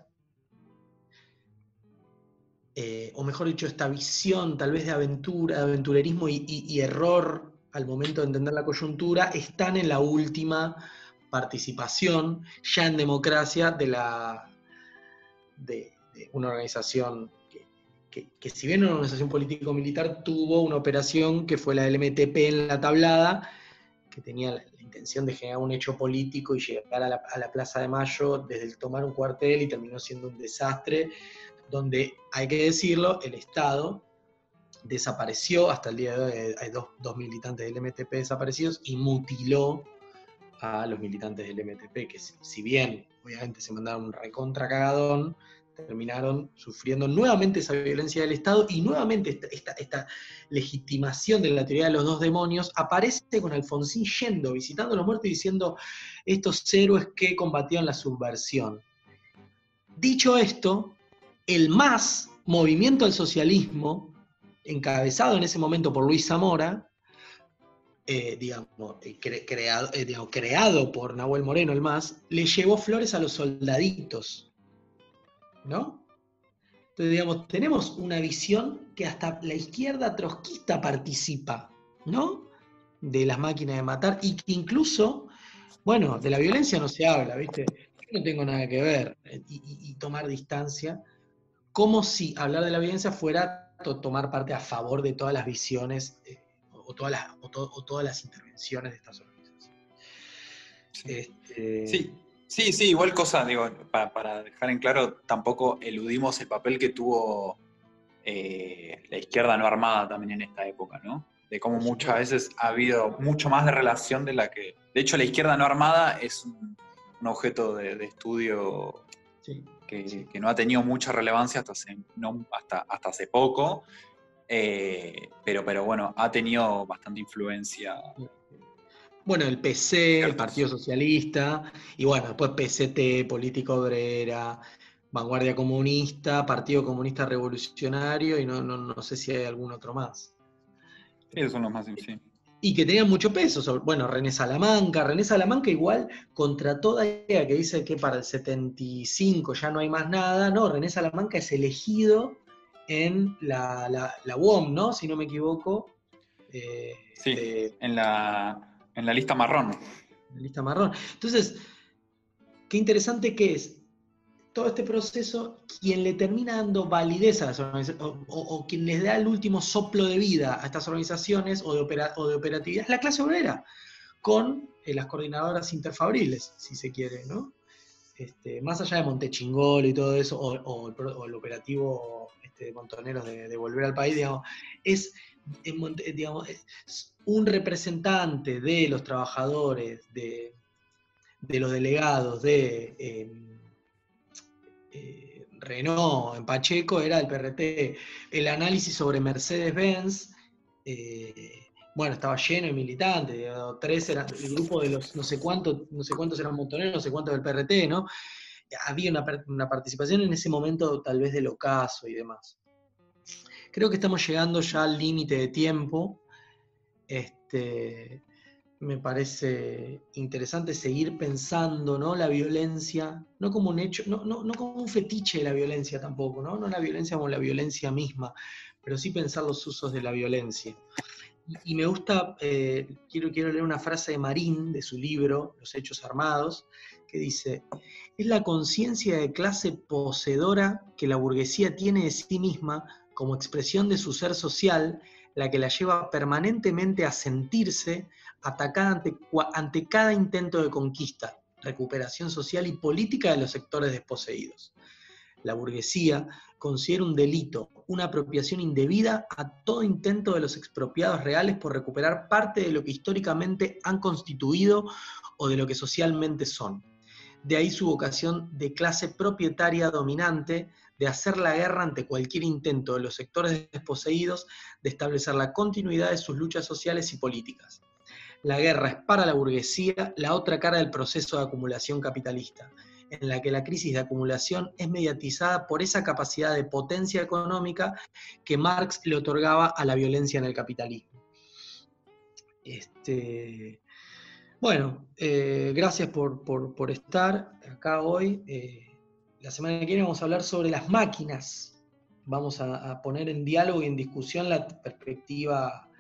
Speaker 2: o mejor dicho, esta visión tal vez de aventurerismo y error al momento de entender la coyuntura, están en la última participación, ya en democracia, de una organización que si bien una organización político-militar tuvo una operación que fue la del MTP en la Tablada, que tenía la intención de generar un hecho político y llegar a la Plaza de Mayo desde el tomar un cuartel, y terminó siendo un desastre, donde, hay que decirlo, el Estado desapareció, hasta el día de hoy hay dos militantes del MTP desaparecidos, y mutiló a los militantes del MTP, que si bien obviamente se mandaron un recontra cagadón, terminaron sufriendo nuevamente esa violencia del Estado, y nuevamente esta legitimación de la teoría de los dos demonios aparece con Alfonsín yendo, visitando a los muertos y diciendo estos héroes que combatían la subversión. Dicho esto, el MAS, Movimiento al Socialismo, encabezado en ese momento por Luis Zamora, creado por Nahuel Moreno, el MAS, le llevó flores a los soldaditos, ¿no? Entonces, digamos, tenemos una visión que hasta la izquierda trotskista participa, ¿no? De las máquinas de matar, y que incluso, bueno, de la violencia no se habla, ¿viste? Yo no tengo nada que ver, y tomar distancia, como si hablar de la violencia fuera tomar parte a favor de todas las visiones o todas las intervenciones de estas organizaciones.
Speaker 3: Sí, igual cosa, digo, para dejar en claro, tampoco eludimos el papel que tuvo la izquierda no armada también en esta época, ¿no? De cómo muchas veces ha habido mucho más de relación de la que... De hecho, la izquierda no armada es un objeto de estudio que no ha tenido mucha relevancia hasta hace poco, pero bueno, ha tenido bastante influencia.
Speaker 2: Bueno, el PC, el Partido Socialista, y bueno, después PCT, Política Obrera, Vanguardia Comunista, Partido Comunista Revolucionario, y no sé si hay algún otro más.
Speaker 3: Esos son los más, sí.
Speaker 2: Y que tenían mucho peso. Bueno, René Salamanca igual, contra toda idea que dice que para el 75 ya no hay más nada, no, René Salamanca es elegido en la UOM, ¿no? Si no me equivoco.
Speaker 3: Sí, en la lista marrón.
Speaker 2: La lista marrón. Entonces, qué interesante que es todo este proceso, quien le termina dando validez a las organizaciones, o quien les da el último soplo de vida a estas organizaciones o de operatividad, es la clase obrera, con las coordinadoras interfabriles, si se quiere, ¿no? Más allá de Montechingolo y todo eso, o el operativo de Montoneros de volver al país, digamos, es un representante de los trabajadores, de los delegados de Renault en Pacheco, era el PRT. El análisis sobre Mercedes-Benz, bueno, estaba lleno de militantes, 3 eran el grupo de los no sé cuántos eran montoneros, no sé cuántos del PRT, ¿no? Había una participación en ese momento tal vez del ocaso y demás. Creo que estamos llegando ya al límite de tiempo. Me parece interesante seguir pensando, ¿no? La violencia, no como un hecho, no como un fetiche de la violencia tampoco, ¿no? No la violencia como la violencia misma, pero sí pensar los usos de la violencia. Y me gusta, quiero leer una frase de Marín, de su libro, Los Hechos Armados, que dice: es la conciencia de clase poseedora que la burguesía tiene de sí misma como expresión de su ser social, la que la lleva permanentemente a sentirse, atacada ante cada intento de conquista, recuperación social y política de los sectores desposeídos. La burguesía considera un delito, una apropiación indebida a todo intento de los expropiados reales por recuperar parte de lo que históricamente han constituido o de lo que socialmente son. De ahí su vocación de clase propietaria dominante, de hacer la guerra ante cualquier intento de los sectores desposeídos de establecer la continuidad de sus luchas sociales y políticas. La guerra es para la burguesía la otra cara del proceso de acumulación capitalista, en la que la crisis de acumulación es mediatizada por esa capacidad de potencia económica que Marx le otorgaba a la violencia en el capitalismo. Bueno, gracias por estar acá hoy. La semana que viene vamos a hablar sobre las máquinas. Vamos a poner en diálogo y en discusión la perspectiva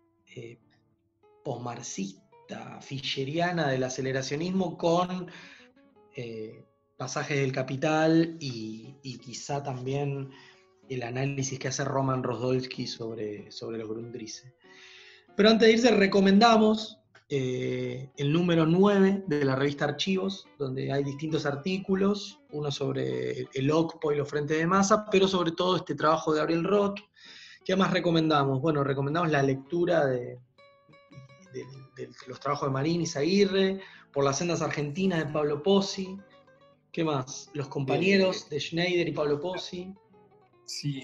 Speaker 2: posmarxista, fischeriana del aceleracionismo con pasajes del Capital y quizá también el análisis que hace Roman Rozdolsky sobre los Grundrisse. Pero antes de irse, recomendamos el número 9 de la revista Archivos, donde hay distintos artículos, uno sobre el OCPO y los frentes de masa, pero sobre todo este trabajo de Gabriel Roth. ¿Qué más recomendamos? Bueno, recomendamos la lectura de los trabajos de Marín y Zaguirre, Por las sendas argentinas de Pablo Pozzi. ¿Qué más? Los compañeros de Schneider y Pablo Pozzi.
Speaker 3: Sí,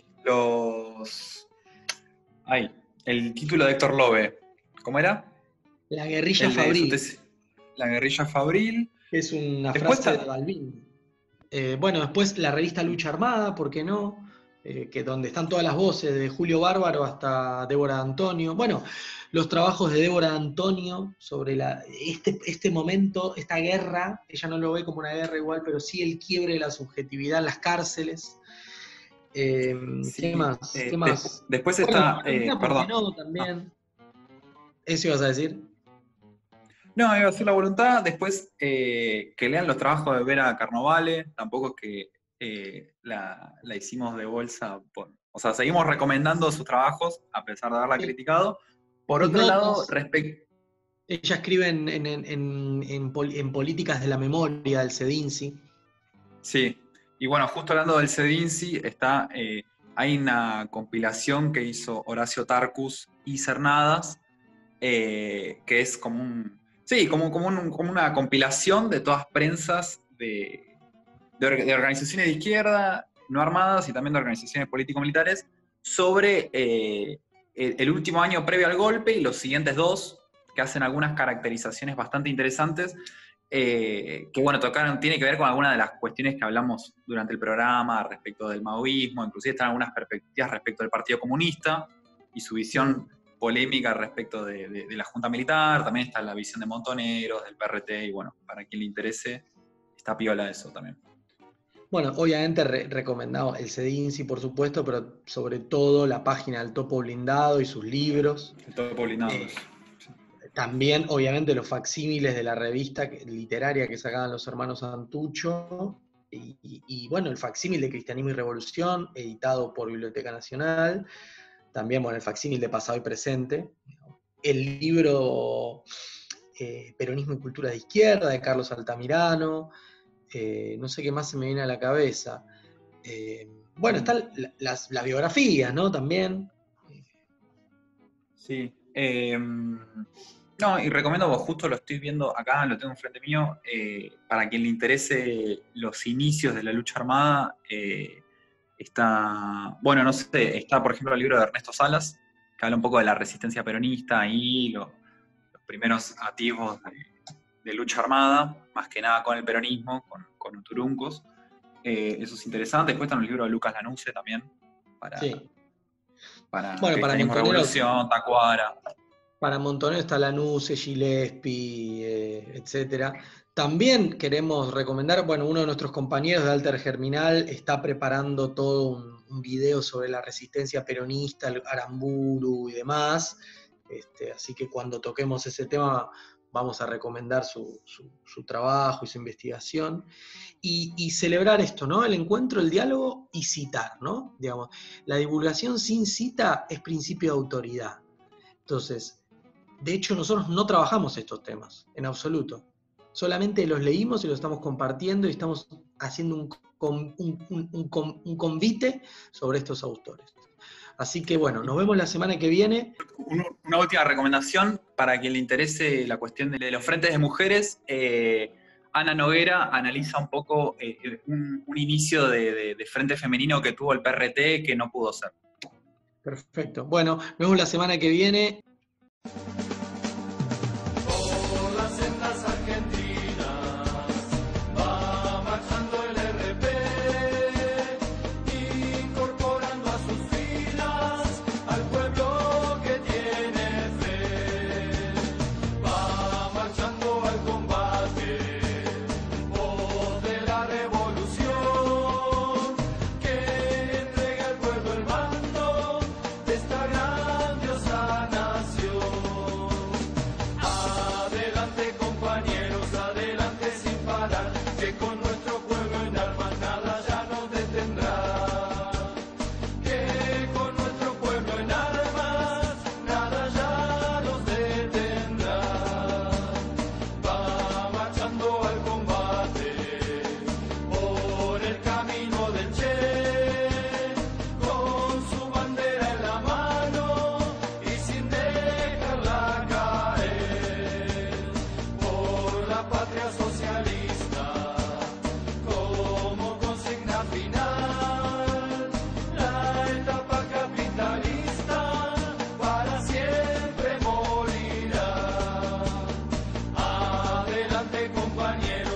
Speaker 3: el título de Héctor Lobe, ¿cómo era?
Speaker 2: La guerrilla fabril.
Speaker 3: La guerrilla fabril.
Speaker 2: Es una frase de Balbín. Bueno, después la revista Lucha Armada, ¿por qué no? Que donde están todas las voces, de Julio Bárbaro hasta Débora Antonio. Bueno, los trabajos de Débora Antonio sobre este momento, esta guerra, ella no lo ve como una guerra igual, pero sí el quiebre de la subjetividad en las cárceles. Sí, ¿qué más? ¿Qué más?
Speaker 3: Después está...
Speaker 2: perdón. No, también. ¿Eso ibas a decir?
Speaker 3: No, iba a decir La Voluntad. Después que lean los trabajos de Vera Carnovale. Tampoco es que la hicimos de bolsa. O sea, seguimos recomendando sus trabajos, a pesar de haberla criticado. Por otro lado,
Speaker 2: ella escribe en Políticas de la Memoria, del CEDINSI.
Speaker 3: Sí, y bueno, justo hablando del CEDINSI, hay una compilación que hizo Horacio Tarcus y Cernadas, que es como una compilación de todas prensas de organizaciones de izquierda, no armadas, y también de organizaciones político-militares, sobre el último año previo al golpe y los siguientes dos, que hacen algunas caracterizaciones bastante interesantes, que bueno, tiene que ver con algunas de las cuestiones que hablamos durante el programa respecto del maoísmo, inclusive están algunas perspectivas respecto del Partido Comunista y su visión polémica respecto de la Junta Militar, también está la visión de Montoneros, del PRT, y bueno, para quien le interese, está piola eso también.
Speaker 2: Bueno, obviamente recomendado el CEDINSI, por supuesto, pero sobre todo la página del Topo Blindado y sus libros.
Speaker 3: El Topo Blindado.
Speaker 2: También, obviamente, los facsímiles de la revista literaria que sacaban los hermanos Santucho, y bueno, el facsímil de Cristianismo y Revolución, editado por Biblioteca Nacional, también, bueno, el facsímil de Pasado y Presente, el libro Peronismo y Cultura de Izquierda, de Carlos Altamirano, no sé qué más se me viene a la cabeza. Bueno, están las biografías, ¿no? También.
Speaker 3: Sí. No, y recomiendo, justo lo estoy viendo acá, lo tengo enfrente mío, para quien le interese los inicios de la lucha armada, está, bueno, no sé, está por ejemplo el libro de Ernesto Salas, que habla un poco de la resistencia peronista y los primeros atisbos de lucha armada, más que nada con el peronismo, con Uturuncos. Eso es interesante. Después están los libros de Lucas Lanusse también, para Cristianismo, Revolución, Tacuara.
Speaker 2: Para Montonero está Lanusse, Gillespie, etc. También queremos recomendar, bueno, uno de nuestros compañeros de Alter Germinal está preparando todo un video sobre la resistencia peronista, el Aramburu y demás, así que cuando toquemos ese tema vamos a recomendar su trabajo y su investigación, y celebrar esto, ¿no? El encuentro, el diálogo y citar, ¿no? Digamos, la divulgación sin cita es principio de autoridad. Entonces, De hecho, nosotros no trabajamos estos temas, en absoluto. Solamente los leímos y los estamos compartiendo y estamos haciendo un convite sobre estos autores. Así que bueno, nos vemos la semana que viene.
Speaker 3: Una última recomendación para quien le interese la cuestión de los frentes de mujeres. Ana Noguera analiza un poco un inicio de frente femenino que tuvo el PRT que no pudo ser.
Speaker 2: Perfecto. Bueno, nos vemos la semana que viene.
Speaker 4: Compañero.